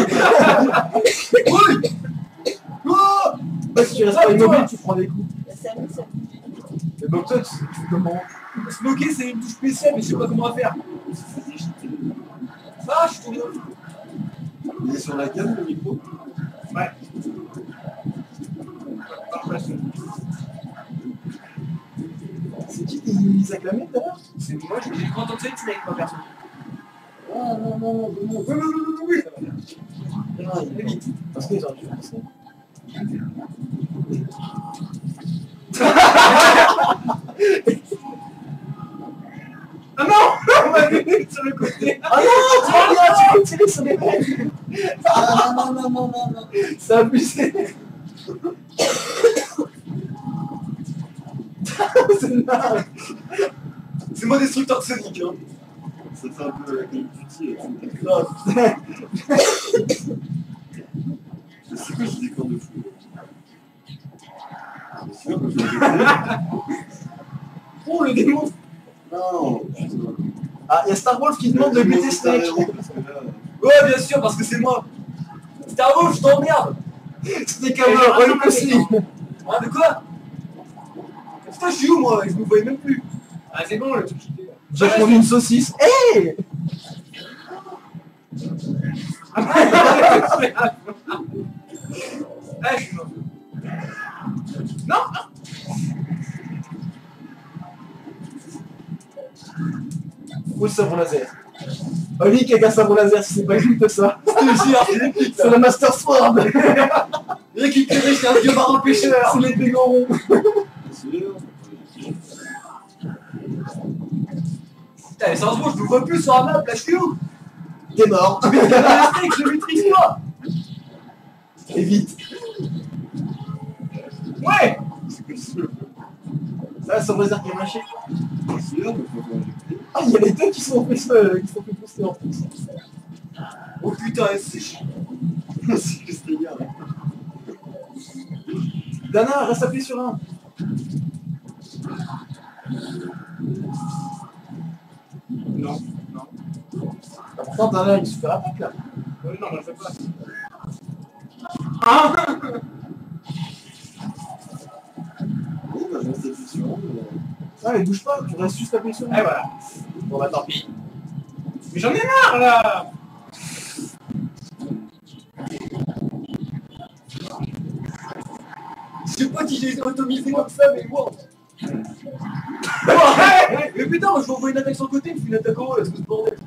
[SPEAKER 5] Oh bah, si tu restes pas immobile, tu prends des coups.
[SPEAKER 6] Ça me ça.
[SPEAKER 5] Mais bon, toi, tu fais comment?
[SPEAKER 3] Smoker, c'est une touche spéciale, mais je sais pas comment faire. Ah, je suis tombé dans le fou.
[SPEAKER 1] Il est sur la cam le micro?
[SPEAKER 5] C'est qui qui s'acclamait tout à l'heure?
[SPEAKER 3] C'est moi, j'ai cru entendre ça de Snake, moi, perso.
[SPEAKER 5] Ah non, non, non, non.
[SPEAKER 3] Oui.
[SPEAKER 5] Non, il est vite. Parce qu'ils ont dû faire ça.
[SPEAKER 4] Ah non. On va venir sur le côté.
[SPEAKER 5] Ah non, trop bien, tu peux tirer sur les mecs. Ah non, non, non, non, non, non. C'est abusé. C'est naze.
[SPEAKER 3] C'est moi destructeur de Sonic, hein.
[SPEAKER 1] Ça fait un peu Call of Duty. C'est quoi ce décor de fou? C'est sûr que je l'ai
[SPEAKER 5] Oh, le démon.
[SPEAKER 1] Non, putain.
[SPEAKER 5] Ah, il y a Star Wolf qui demande de buter Snake.
[SPEAKER 3] Ouais, bien sûr, parce que c'est moi. Star Wars, je t'emmerde.
[SPEAKER 5] Snake Hammer, Royal aussi.
[SPEAKER 3] Hein, de quoi? Putain, je suis où, moi? Je me voyais même plus.
[SPEAKER 4] Ah, c'est bon, le truc.
[SPEAKER 5] J'ai pris une saucisse. Hey!
[SPEAKER 3] Ah, je suis mort.
[SPEAKER 4] Non.
[SPEAKER 5] Où le sabre laser? Oli qui a un sabre laser, si c'est pas juste ça. C'est le Master Sword.
[SPEAKER 3] Récupéré chez un vieux baron pêcheur.
[SPEAKER 5] C'est l'épée Goron.
[SPEAKER 3] Putain, mais sérieusement, je me vois plus sur la map, là, je suis où?
[SPEAKER 5] T'es mort.
[SPEAKER 3] Je le maîtrise pas.
[SPEAKER 5] Et vite.
[SPEAKER 3] Ouais.
[SPEAKER 5] Ah, sabre laser qui est mâché.
[SPEAKER 1] C'est sûr, mais faut pas injecter.
[SPEAKER 5] Ah, il y a les deux qui sont fait poster en plus.
[SPEAKER 3] Oh putain, c'est chiant.
[SPEAKER 1] C'est juste les gars.
[SPEAKER 5] Dana, reste appuyé sur un.
[SPEAKER 2] Non.
[SPEAKER 5] Pourtant, Dana, il est super attaque là.
[SPEAKER 2] Oui, non, je le fais pas.
[SPEAKER 1] Oui, bah, je reste appuyé sur un, mais...
[SPEAKER 5] Ah, mais bouge pas, tu restes juste appuyé sur
[SPEAKER 2] Et
[SPEAKER 5] un.
[SPEAKER 2] voilà.
[SPEAKER 5] Bon, bah tant pis.
[SPEAKER 2] Mais j'en ai marre là.
[SPEAKER 3] Je sais pas si j'ai automisé comme ça, mais bon. Mais putain, moi je vais envoyer une attaque sur le côté, il me fait une attaque en haut, là, c'est ce bordel.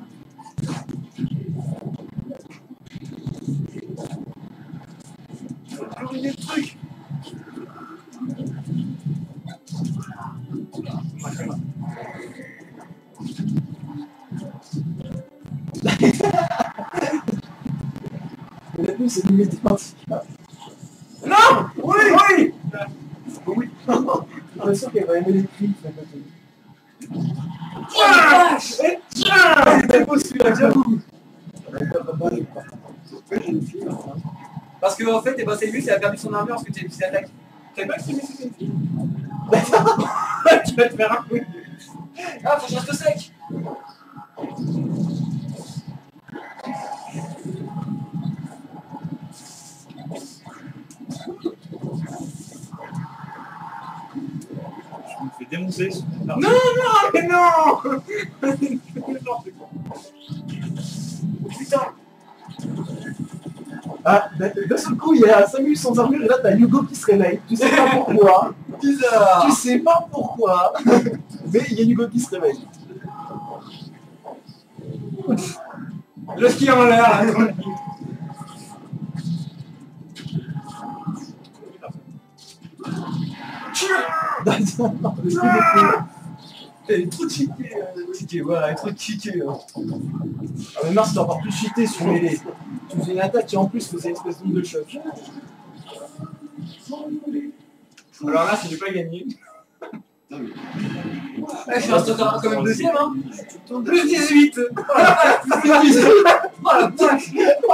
[SPEAKER 2] Faut plus ruiner le truc.
[SPEAKER 5] Mais la plus, c'est limité parti.
[SPEAKER 2] Non. Oui. Oui.
[SPEAKER 5] Oui. J'ai l'impression qu'elle va aimer les cris.
[SPEAKER 2] C'était beau celui-là, j'avoue.
[SPEAKER 1] Pourquoi j'ai une fille, enfin?
[SPEAKER 3] Parce que en fait, eh ben, c'est lui, il a perdu son armure parce que tu as une petite attaque.
[SPEAKER 2] T'as pas que c'était une fille.
[SPEAKER 5] Tu vas te faire un coup.
[SPEAKER 3] Ah, faut que je reste sec.
[SPEAKER 1] Je me fais démoncer.
[SPEAKER 2] Non, mais non. Putain.
[SPEAKER 5] Ah, d'un seul coup, il y a Samus sans armure et là, t'as Hugo qui se réveille. Tu sais pas pourquoi.
[SPEAKER 3] Bizarre.
[SPEAKER 5] Tu sais pas pourquoi. Mais il y a Hugo qui se réveille.
[SPEAKER 2] Le ski en l'air.
[SPEAKER 5] Le ski d'épée.
[SPEAKER 3] Elle est trop cheatée, cheatée, voilà, elle est trop cheatée. Hein.
[SPEAKER 5] Ah mais Mars, t'es encore plus cheaté sur mêlée. Tu faisais une attaque qui en plus faisait une espèce d'onde de choc.
[SPEAKER 2] Alors là, si j'ai pas gagné.
[SPEAKER 1] Putain, mais...
[SPEAKER 3] Ouais, je reste quand même deuxième, hein.
[SPEAKER 2] Plus 18.
[SPEAKER 3] Voilà, plus 18. Oh la vache.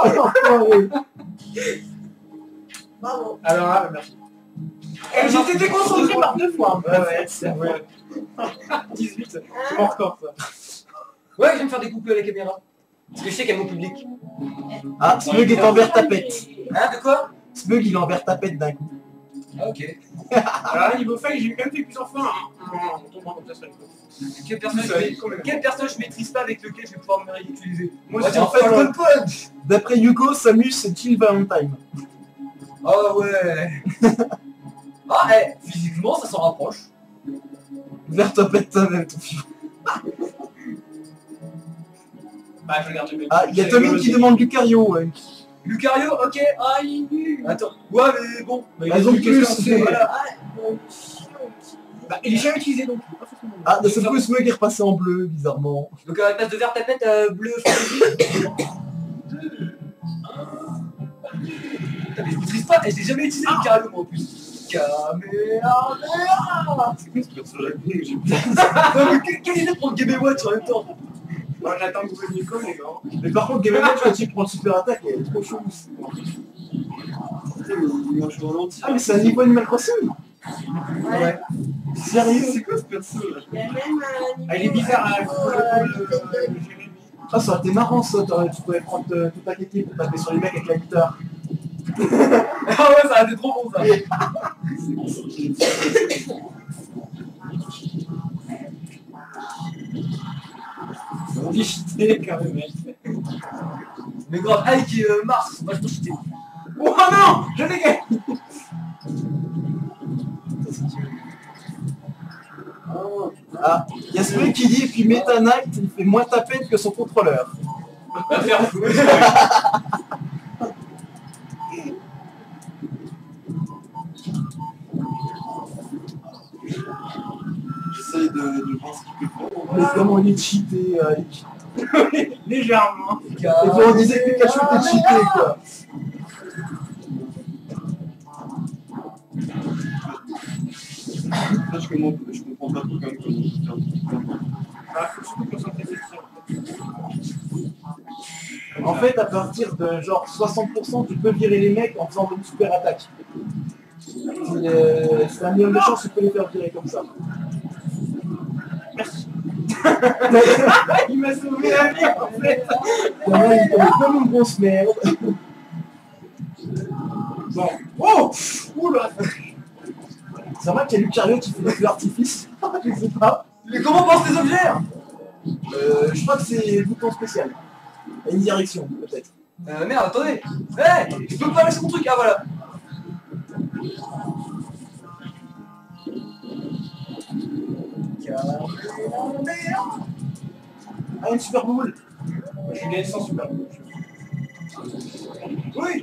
[SPEAKER 6] Bravo.
[SPEAKER 2] Alors là, merci.
[SPEAKER 5] Et j'étais déconcentré par 2 fois.
[SPEAKER 2] Ouais, c'est vrai. 18, c'est mon record ça.
[SPEAKER 3] Ouais, je vais me faire découper à la caméra. Parce que je sais qu'il y a mon public.
[SPEAKER 5] Ah, Smug est envers tapette.
[SPEAKER 3] Hein, de quoi?
[SPEAKER 5] Smug, il est envers tapette d'un coup.
[SPEAKER 3] Ah, ok.
[SPEAKER 2] Alors là, niveau fail, j'ai quand même fait plusieurs fois un tournoi comme ça sur les côtes.
[SPEAKER 3] Quel personnage je maîtrise pas avec lequel je vais pouvoir me réutiliser?
[SPEAKER 2] Moi,
[SPEAKER 3] Ouais,
[SPEAKER 2] c'est
[SPEAKER 5] en fait,
[SPEAKER 3] One Punch.
[SPEAKER 5] D'après Hugo, Samus, c'est Jill Valentine.
[SPEAKER 3] Ah ouais. Ah, physiquement, ça s'en rapproche.
[SPEAKER 5] Vers tapette toi-même, ton fils.
[SPEAKER 2] Bah, je regarde le mec.
[SPEAKER 5] Ah, il y a Tommy qui demande Lucario. Ouais.
[SPEAKER 3] Lucario, ok. Ah, il est nul. Attends. Ouais, mais bon. Bah,
[SPEAKER 5] Bah, ils ont plus,
[SPEAKER 3] c'est... Voilà.
[SPEAKER 2] Bah, il est jamais utilisé donc. Pas forcément.
[SPEAKER 5] Ah, de ce coup, Smug est repassé en bleu, bizarrement.
[SPEAKER 3] Donc à la place de vert tapette, bleu fantaisie. Putain, mais je maîtrise pas, et j'ai jamais utilisé le Lucario moi en plus. Caméra.
[SPEAKER 1] C'est quoi ce personnage que j'ai
[SPEAKER 3] Non mais quelle idée pour le Game & Watch en même temps?
[SPEAKER 2] Moi, j'attends que vous veniez comme les gars.
[SPEAKER 5] Mais par contre, Game & Watch, quand il prend le super attaque, elle est trop chou.
[SPEAKER 1] Putain, mais il marche au ralenti.
[SPEAKER 5] Ah, mais c'est un niveau Animal Crossing.
[SPEAKER 6] Ouais.
[SPEAKER 5] Sérieux?
[SPEAKER 1] C'est quoi ce perso là?
[SPEAKER 6] Il y a même un niveau.
[SPEAKER 2] Ah, il est bizarre, hein,
[SPEAKER 6] Nintendo.
[SPEAKER 2] Jérémy.
[SPEAKER 5] Ah, ça aurait été marrant ça, tu pouvais prendre toute ta équipe pour taper sur les mecs avec la guitare.
[SPEAKER 3] Ah ouais, ça a été trop bon ça.
[SPEAKER 2] Fichté, quand même, mec.
[SPEAKER 3] Mais grave, Ike et Mars, moi je peux cheater.
[SPEAKER 2] Oh non, je l'ai gagné.
[SPEAKER 5] Ah, il y a celui qui dit, et puis Meta Knight, il fait moins tapette que son contrôleur.
[SPEAKER 3] Va te faire foutre.
[SPEAKER 1] J'essaye de voir ce qu'il peut faire.
[SPEAKER 5] Mais comment il est cheaté avec...
[SPEAKER 4] Légèrement.
[SPEAKER 5] Et puis on disait que Pikachu était cheaté quoi.
[SPEAKER 1] Là, je comprends pas trop quand même comment on peut faire.
[SPEAKER 4] Ah, faut surtout concentrer sur ça.
[SPEAKER 5] En fait, à partir de genre 60%, tu peux virer les mecs en faisant une super attaque. C'est un minimum de chance, tu peux les faire virer comme ça.
[SPEAKER 4] Merci. Il m'a sauvé la vie en fait.
[SPEAKER 5] Vraiment, il tombe comme une grosse merde.
[SPEAKER 4] Bon. Oh. Oula.
[SPEAKER 5] C'est vrai qu'il y a Lucario qui fait des feux d'artifice. Je sais pas.
[SPEAKER 3] Mais comment on pense les objets?
[SPEAKER 5] Je crois que c'est le bouton spécial. Il y a une direction, peut-être.
[SPEAKER 3] Merde, attendez. Eh, je peux pas laisser mon truc. Ah voilà.
[SPEAKER 5] Ah, une super boule.
[SPEAKER 4] Je gagne 100 super.
[SPEAKER 3] Oui.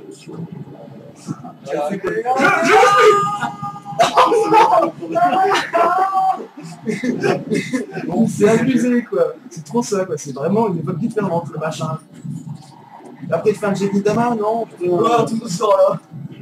[SPEAKER 5] Bon, c'est abusé quoi. C'est trop ça quoi. C'est vraiment une époque différente le machin. Après il fait un Jedidama, non?
[SPEAKER 3] Oh, tout ça là.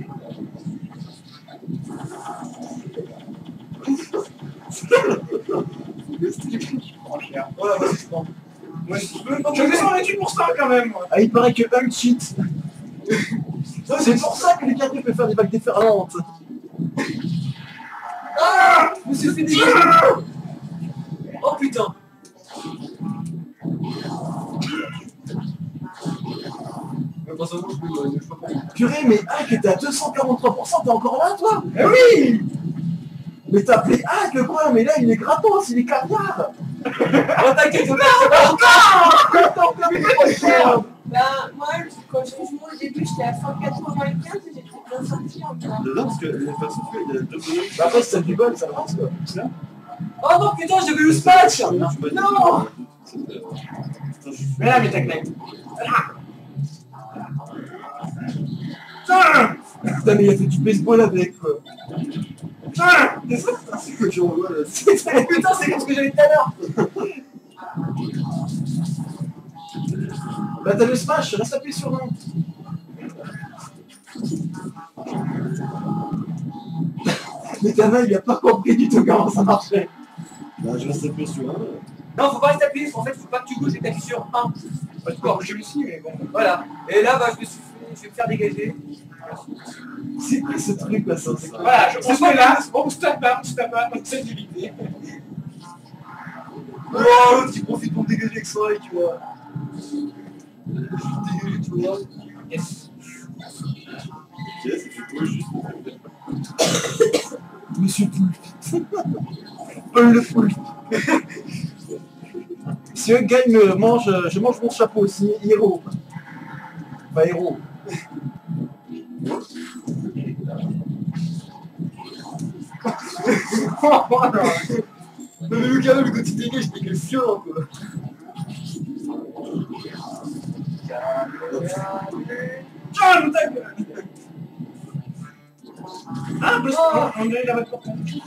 [SPEAKER 3] Voilà, vas-y, je prends.
[SPEAKER 4] Moi je fais 128% quand même. Moi.
[SPEAKER 5] Ah, il paraît que Hulk cheat. C'est pour ça que Lucario peut faire des vagues déferlantes.
[SPEAKER 3] Ah, je me suis fait dégager. Oh putain. Mais pas ça, je sais pas comment.
[SPEAKER 5] Purée, mais Hulk t'es à 243%, t'es encore là toi?
[SPEAKER 4] Eh oui.
[SPEAKER 5] Mais t'as appelé Hulk quoi? Mais là il est gratos, il est caviar.
[SPEAKER 3] Oh t'inquiète, merde.
[SPEAKER 6] Ben, moi, quand j'ai joué au début, j'étais à 195 et j'ai très bien sorti en bas.
[SPEAKER 1] Là, parce que les façons il y a deux bonhommes.
[SPEAKER 5] Bah après si t'as du bol, ça avance quoi.
[SPEAKER 3] Oh non putain, j'avais eu ce match.
[SPEAKER 1] Non.
[SPEAKER 4] Mais là, mais t'as claqué.
[SPEAKER 5] Putain mais il a fait du baseball avec quoi.
[SPEAKER 1] C'est quoi que j'en vois là?
[SPEAKER 3] Putain, c'est comme ce que j'avais tout à l'heure.
[SPEAKER 5] Bah t'as le smash, reste appuyé sur non. Mais Tana il a pas compris du tout comment ça marchait.
[SPEAKER 1] Bah, je reste appuyé sur un.
[SPEAKER 3] Non, faut pas rester appuyé, en fait, faut pas que tu bouges et t'appuies sur 1.
[SPEAKER 4] Pas de corps, je me suis, mais bon.
[SPEAKER 3] Voilà. Et là, bah, je vais me faire dégager.
[SPEAKER 5] C'est quoi ce truc là ça?
[SPEAKER 4] Voilà, je pense que là, on se tape pas notre sensibilité.
[SPEAKER 3] Oh, l'autre qui profite pour me dégager avec son œil, tu vois. Je suis dégagé, tu vois.
[SPEAKER 4] Yes.
[SPEAKER 1] Ok, ça fait quoi juste?
[SPEAKER 5] Monsieur Poulpe. Paul le Poulpe. Si un gars il me mange, je mange mon chapeau aussi, héros. Pas héros.
[SPEAKER 3] Mais le gars, le côté dégage, j'étais que fiant, quoi.
[SPEAKER 4] John, ta gueule. Ah, parce qu'on dirait la voiture.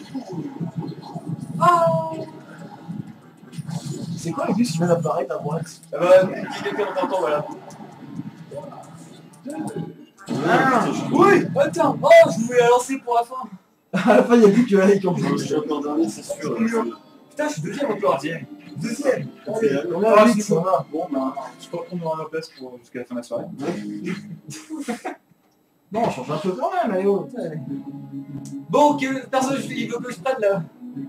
[SPEAKER 3] Oh.
[SPEAKER 5] C'est quoi le bus qui vient d'apparaître à droite?
[SPEAKER 3] Ah bah, qui quelqu'un dans ton voilà.
[SPEAKER 4] Ah,
[SPEAKER 3] Oui. Attends, oh, je voulais la lancer pour la fin.
[SPEAKER 5] À la fin il n'y a plus que Eric en
[SPEAKER 1] Je
[SPEAKER 5] plus.
[SPEAKER 1] suis encore dernier, c'est sûr.
[SPEAKER 3] Putain, je suis deuxième encore. Deuxième.
[SPEAKER 5] On
[SPEAKER 4] Ah,
[SPEAKER 5] a vite,
[SPEAKER 4] c'est
[SPEAKER 5] ça va.
[SPEAKER 4] bon, ben, je crois qu'on aura ma place pour jusqu'à la fin de la soirée.
[SPEAKER 5] Non, on change un peu quand même, allez oh.
[SPEAKER 3] Bon, personne, il veut que je prenne là.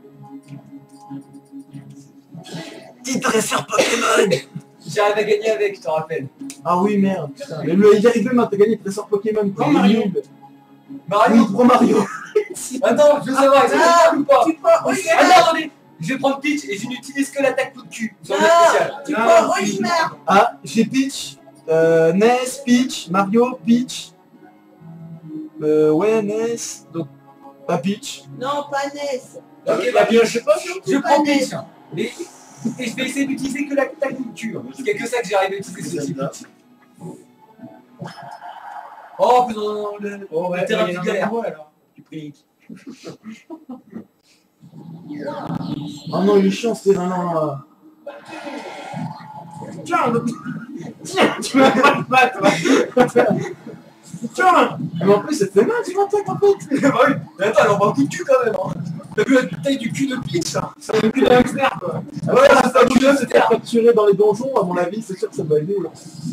[SPEAKER 5] Petit dresseur Pokémon.
[SPEAKER 3] J'arrive à gagner avec, je te rappelle.
[SPEAKER 5] Ah oui merde, putain. Mais le il arrive même, t'as gagné le trésor Pokémon.
[SPEAKER 4] Prends Mario.
[SPEAKER 3] Mario.
[SPEAKER 5] Oui, prends Mario.
[SPEAKER 3] Attends, je veux savoir, est-ce que je peux ou pas?
[SPEAKER 6] Tu prends
[SPEAKER 3] Attends, attendez. Je vais prendre Peach et je n'utilise que l'attaque coup de cul. Sur le
[SPEAKER 6] Ah.
[SPEAKER 3] spécial.
[SPEAKER 6] Tu prends Olimar.
[SPEAKER 5] Ah, j'ai Peach, Ness, Peach, Mario, Peach. Ouais, Ness, donc pas Peach.
[SPEAKER 6] Non, pas Ness.
[SPEAKER 3] Ok,
[SPEAKER 4] Bah, bien, je sais pas,
[SPEAKER 3] je prends Peach. Et Et je vais essayer d'utiliser que la culture. Parce qu'il n'y a que ça que j'ai arrivé à utiliser ce type.
[SPEAKER 5] Zelda.
[SPEAKER 3] Oh, plus dans le
[SPEAKER 4] Oh, ouais,
[SPEAKER 3] terrain
[SPEAKER 4] il y
[SPEAKER 3] de
[SPEAKER 4] en a
[SPEAKER 3] galère.
[SPEAKER 4] un alors. Du prix.
[SPEAKER 5] Oh non, il est chiant, c'est non.
[SPEAKER 4] Tiens, tu m'as pas le pas, toi. Tiens.
[SPEAKER 5] Mais en plus, ça fait mal, tu m'attaques en fait.
[SPEAKER 3] Bah oui, mais attends, elle envoie un coup de cul quand même. Hein. T'as vu la taille du cul de Peach, ça?
[SPEAKER 4] C'est un cul de hamster, quoi.
[SPEAKER 5] Ouais, ça tu viens de se faire capturer dans les donjons, à mon avis, c'est sûr que ça va aider. Là.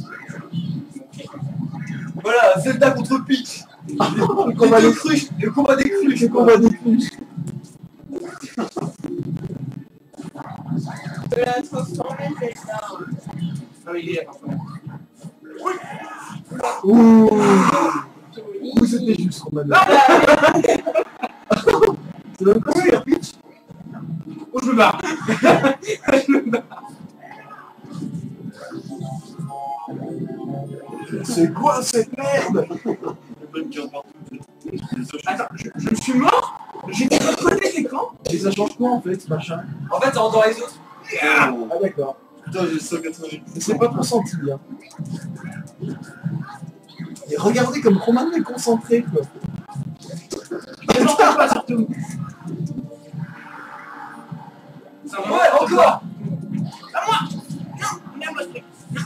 [SPEAKER 3] Voilà, Zelda contre Peach.
[SPEAKER 5] Le combat des cruches.
[SPEAKER 3] Le combat des cruches.
[SPEAKER 5] Le combat des cruches.
[SPEAKER 6] De la transformer, c'est ça.
[SPEAKER 4] Ah oui, il est là, par contre.
[SPEAKER 5] Ouh. Ouh, c'était juste ce combat là. C'est même pas super pitch.
[SPEAKER 4] Oh, je me barre. Je me barre.
[SPEAKER 5] C'est quoi cette merde?
[SPEAKER 1] Le même qui repart tout de suite.
[SPEAKER 4] Attends, je me suis mort. J'étais de l'autre côté de l'écran.
[SPEAKER 5] Et ça change quoi en fait, ce machin?
[SPEAKER 3] En fait, ça rend dans les autres.
[SPEAKER 5] Ah d'accord.
[SPEAKER 1] Putain, j'ai 188.
[SPEAKER 5] C'est pas consenti, hein. Et regardez comme Roman est concentré, quoi.
[SPEAKER 4] Je m'en parle pas surtout. Ça va,
[SPEAKER 3] Ouais, encore.
[SPEAKER 4] À moi. Non, merde, moi,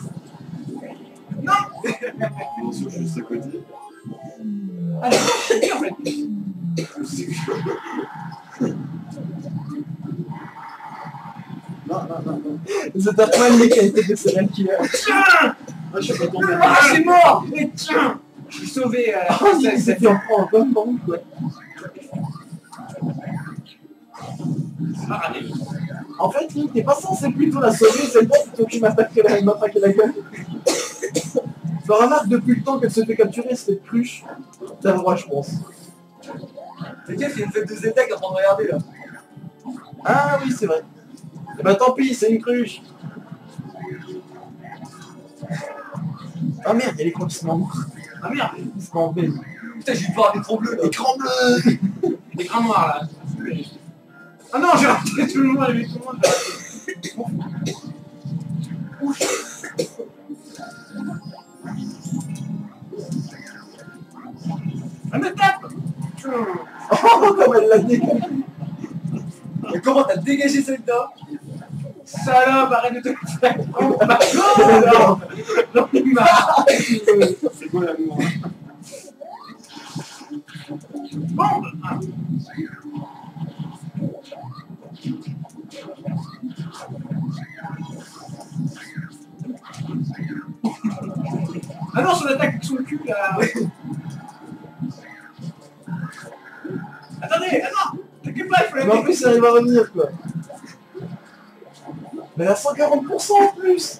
[SPEAKER 1] Attention, je suis juste à côté.
[SPEAKER 4] allez, c'est qui en fait?
[SPEAKER 5] Non. C'est Darkman qui a été décédé qui a...
[SPEAKER 4] Tiens.
[SPEAKER 5] Ah, je suis pas tombé.
[SPEAKER 4] Ah, c'est mort. Mais tiens. Je suis sauvé.
[SPEAKER 5] Ah, il s'est fait en prendre un bonne bombe, quoi.
[SPEAKER 4] Ah, allez.
[SPEAKER 5] En fait, Link, t'es pas censé plutôt la sauver, c'est toi plutôt qui m'attaquait la gueule. Je remarque depuis le temps qu'elle se fait capturer cette cruche. T'as le droit, je pense.
[SPEAKER 3] Le gars, il y a une fête de Zelda qui est en train de regarder là.
[SPEAKER 5] Ah oui, c'est vrai. Eh ben tant pis, c'est une cruche. Ah merde, il y a l'écran qui se ment.
[SPEAKER 4] Ah merde.
[SPEAKER 5] Il se ment en veille.
[SPEAKER 3] Putain, j'ai eu peur à l'écran bleu là.
[SPEAKER 5] Écran bleu.
[SPEAKER 4] L'écran noir là. Ah non, j'ai raté tout le monde, j'ai vu tout le monde. J'ai raté. Ah me tape.
[SPEAKER 5] Oh, comme elle l'a dit.
[SPEAKER 3] Et comment t'as dégagé Zelda?
[SPEAKER 4] Salope, arrête de te faire. Oh, bah, non, j'en ai marre.
[SPEAKER 1] C'est quoi l'amour?
[SPEAKER 4] Bombe. Ah. Ah non, son attaque sur le cul là. Attendez, attends. T'inquiète pas, il faut la
[SPEAKER 5] Mais en plus, elle arrive à revenir, quoi. Mais elle a 140% en plus.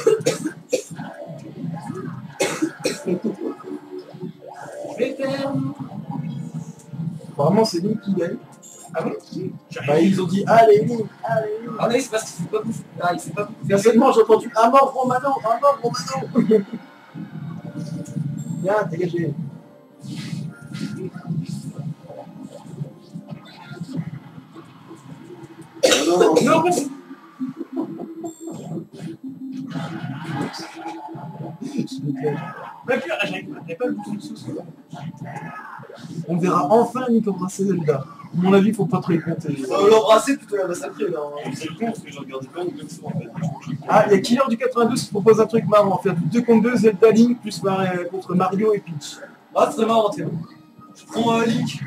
[SPEAKER 5] Apparemment, c'est Link qui gagne.
[SPEAKER 4] Ah bon?
[SPEAKER 5] Bah, ils ont dit allez, Link, allez, Link.
[SPEAKER 3] Ah non, c'est parce qu'il s'est pas bouffé. Ah, il s'est pas bouffé.
[SPEAKER 5] Personnellement, j'ai entendu à mort Romano, à mort Romano. Bien, dégagez.
[SPEAKER 1] Non,
[SPEAKER 4] Non, mais puis, j'avais pas le bouton de sous.
[SPEAKER 5] On verra enfin Link embrasser Zelda. À mon avis, faut pas trop y compter.
[SPEAKER 3] L'embrasser plutôt la massacrer là.
[SPEAKER 1] c'est con parce que j'ai regardé plein de persos en fait.
[SPEAKER 5] Ah, il y a Killer du 92 qui propose un truc marrant. Faire du 2 contre 2 Zelda Link plus contre Mario et Peach.
[SPEAKER 3] Ah, c'est très marrant, tiens. Je prends Link.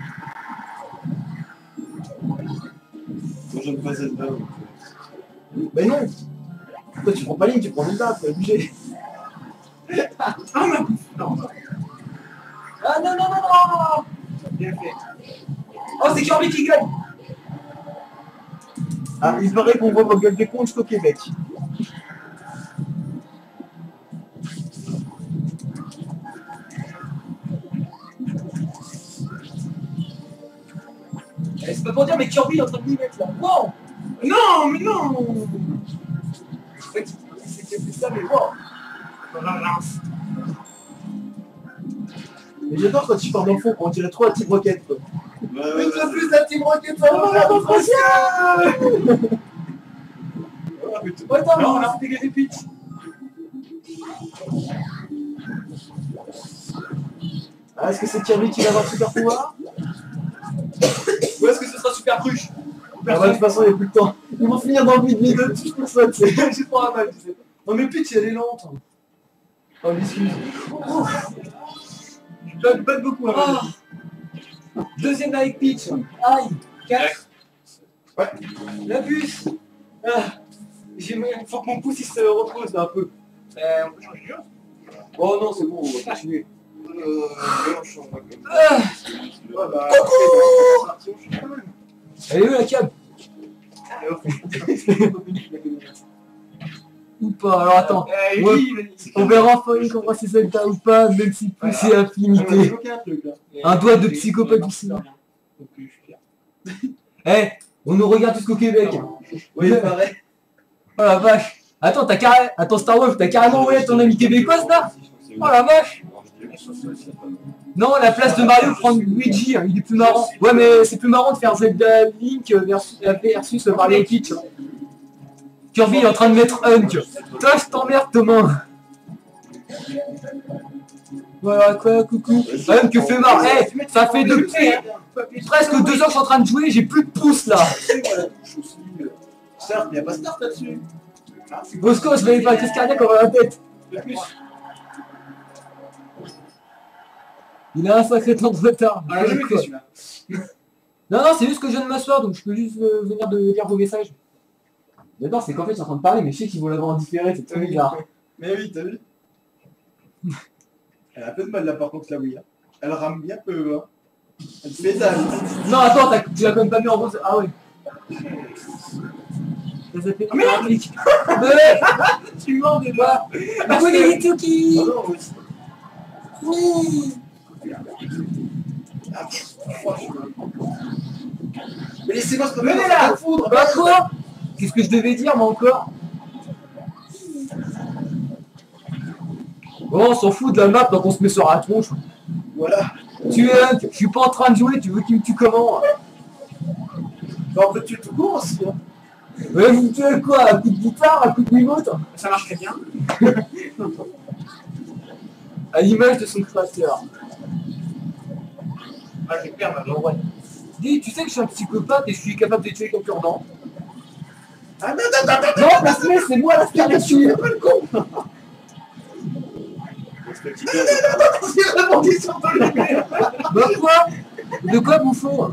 [SPEAKER 1] Moi j'aime pas Zelda. Donc,
[SPEAKER 5] Mais non. Toi, tu prends pas Link, tu prends Zelda, t'es obligé.
[SPEAKER 4] Ah, ma bouffe. Non,
[SPEAKER 3] Ah non, non, non, non.
[SPEAKER 4] bien fait.
[SPEAKER 3] Oh, c'est Kirby qui gagne.
[SPEAKER 5] Ah, il paraît qu'on voit vos gueules de con jusqu'au Québec.
[SPEAKER 3] Eh, c'est pas pour dire, mais Kirby est en train de m'y mettre là. Wow.
[SPEAKER 4] Non, mais non.
[SPEAKER 3] En fait, c'est qu'il a fait ça, mais wow.
[SPEAKER 5] Mais j'adore quand tu pars dans le fond, on dirait trop la Team Rocket, quoi.
[SPEAKER 1] ouais,
[SPEAKER 3] Une fois plus la Team Rocket, ça
[SPEAKER 5] Oh,
[SPEAKER 3] va
[SPEAKER 5] la
[SPEAKER 3] faire.
[SPEAKER 5] spatiale.
[SPEAKER 1] la but.
[SPEAKER 3] Oh, attends,
[SPEAKER 1] Non,
[SPEAKER 3] mais
[SPEAKER 1] là.
[SPEAKER 3] c'est dégagé Peach.
[SPEAKER 5] Ah, est-ce que c'est Kirby qui va avoir le super pouvoir?
[SPEAKER 3] Ou est-ce que ce sera super cruche?
[SPEAKER 5] Ah bah, de toute façon, il n'y a plus de temps. Ils vont finir dans le vide, les deux, tout pour ça, tu sais.
[SPEAKER 3] J'ai trop la balle, tu sais.
[SPEAKER 5] Non, mais Peach, elle est lente. Oh, l'excuse.
[SPEAKER 3] Je batte beaucoup là. Deuxième avec Peach. Aïe. 4.
[SPEAKER 1] Ouais.
[SPEAKER 3] La puce. Ah. Faut que mon pouce il se repose là un peu.
[SPEAKER 1] On peut changer de jeu.
[SPEAKER 5] Oh non, c'est bon, on va continuer.
[SPEAKER 3] Ah.
[SPEAKER 5] Ouais, bah,
[SPEAKER 3] Elle est où la cab? Ou pas, alors attends. Ouais. On verra enfin qu'on voit si c'est Zelda ou pas, même si plus c'est affinité. Un doigt de psychopathe du cinéma. Eh, on nous regarde jusqu'au Québec.
[SPEAKER 5] Oui, pareil.
[SPEAKER 3] Oh la vache. Attends, Attends, Star Wars, t'as carrément envoyé ton ami québécoise là? Oh la vache. Non, la place de Mario prend Luigi, hein, il est plus marrant. Ouais, mais c'est plus marrant de faire Zelda Link versus Mario et Peach. Hein. Kirby est en train de mettre Hunk. Toi, je t'emmerde, Thomas. Voilà, quoi, coucou. Hunk fait marre. Eh, ça fait depuis presque 2 heures que je suis en train de jouer, j'ai plus de pouce là.
[SPEAKER 5] Start, il n'y a pas Start là-dessus.
[SPEAKER 3] Bosco, je vais pas crise cardiaque over la tête. Il a un sacré temps de retard.
[SPEAKER 5] Ah, j'ai vu que celui-là.
[SPEAKER 3] Non, non, c'est juste que je viens de m'asseoir, donc je peux juste venir de lire vos messages. D'abord, c'est qu'en fait, je suis en train de parler, mais je sais qu'ils vont l'avoir en différé, c'est trop bizarre.
[SPEAKER 5] Mais oui, t'as vu? Elle a un peu de mal là par contre, la Wii. Hein. Elle rame bien peu, hein. Elle pédale.
[SPEAKER 3] Non, attends, tu l'as quand même pas mis en rose. Ah ouais. Ça fait un clic.
[SPEAKER 5] Tu mens déjà.
[SPEAKER 3] Oui, les Tuki.
[SPEAKER 5] Oh non, oui.
[SPEAKER 3] Oui.
[SPEAKER 5] Ah, mais laissez-moi se
[SPEAKER 3] Venez là. Bah quoi? Qu'est-ce que je devais dire, moi encore? Bon, on s'en fout de la map, donc on se met sur la tronche.
[SPEAKER 5] Voilà.
[SPEAKER 3] Tu es je suis pas en train de jouer, tu veux qu'il me tue comment?
[SPEAKER 5] Bah, on peut tuer tout court aussi. Hein.
[SPEAKER 3] Ouais, vous me tuez quoi? Un coup de guitare, un coup de Wiimote?
[SPEAKER 5] Ça marche très bien.
[SPEAKER 3] À l'image de son créateur.
[SPEAKER 5] Ah, j'ai peur maintenant.
[SPEAKER 3] Bon, ouais. Dis, tu sais que je suis un psychopathe et je suis capable de tuer les concurrents.
[SPEAKER 5] Ah non, non, non, non,
[SPEAKER 3] Non, la semaine, c'est moi la Scarlet Witch.
[SPEAKER 5] pas le con. J'ai rebondi sur ton lumière.
[SPEAKER 3] Bah quoi? De quoi, bouffon?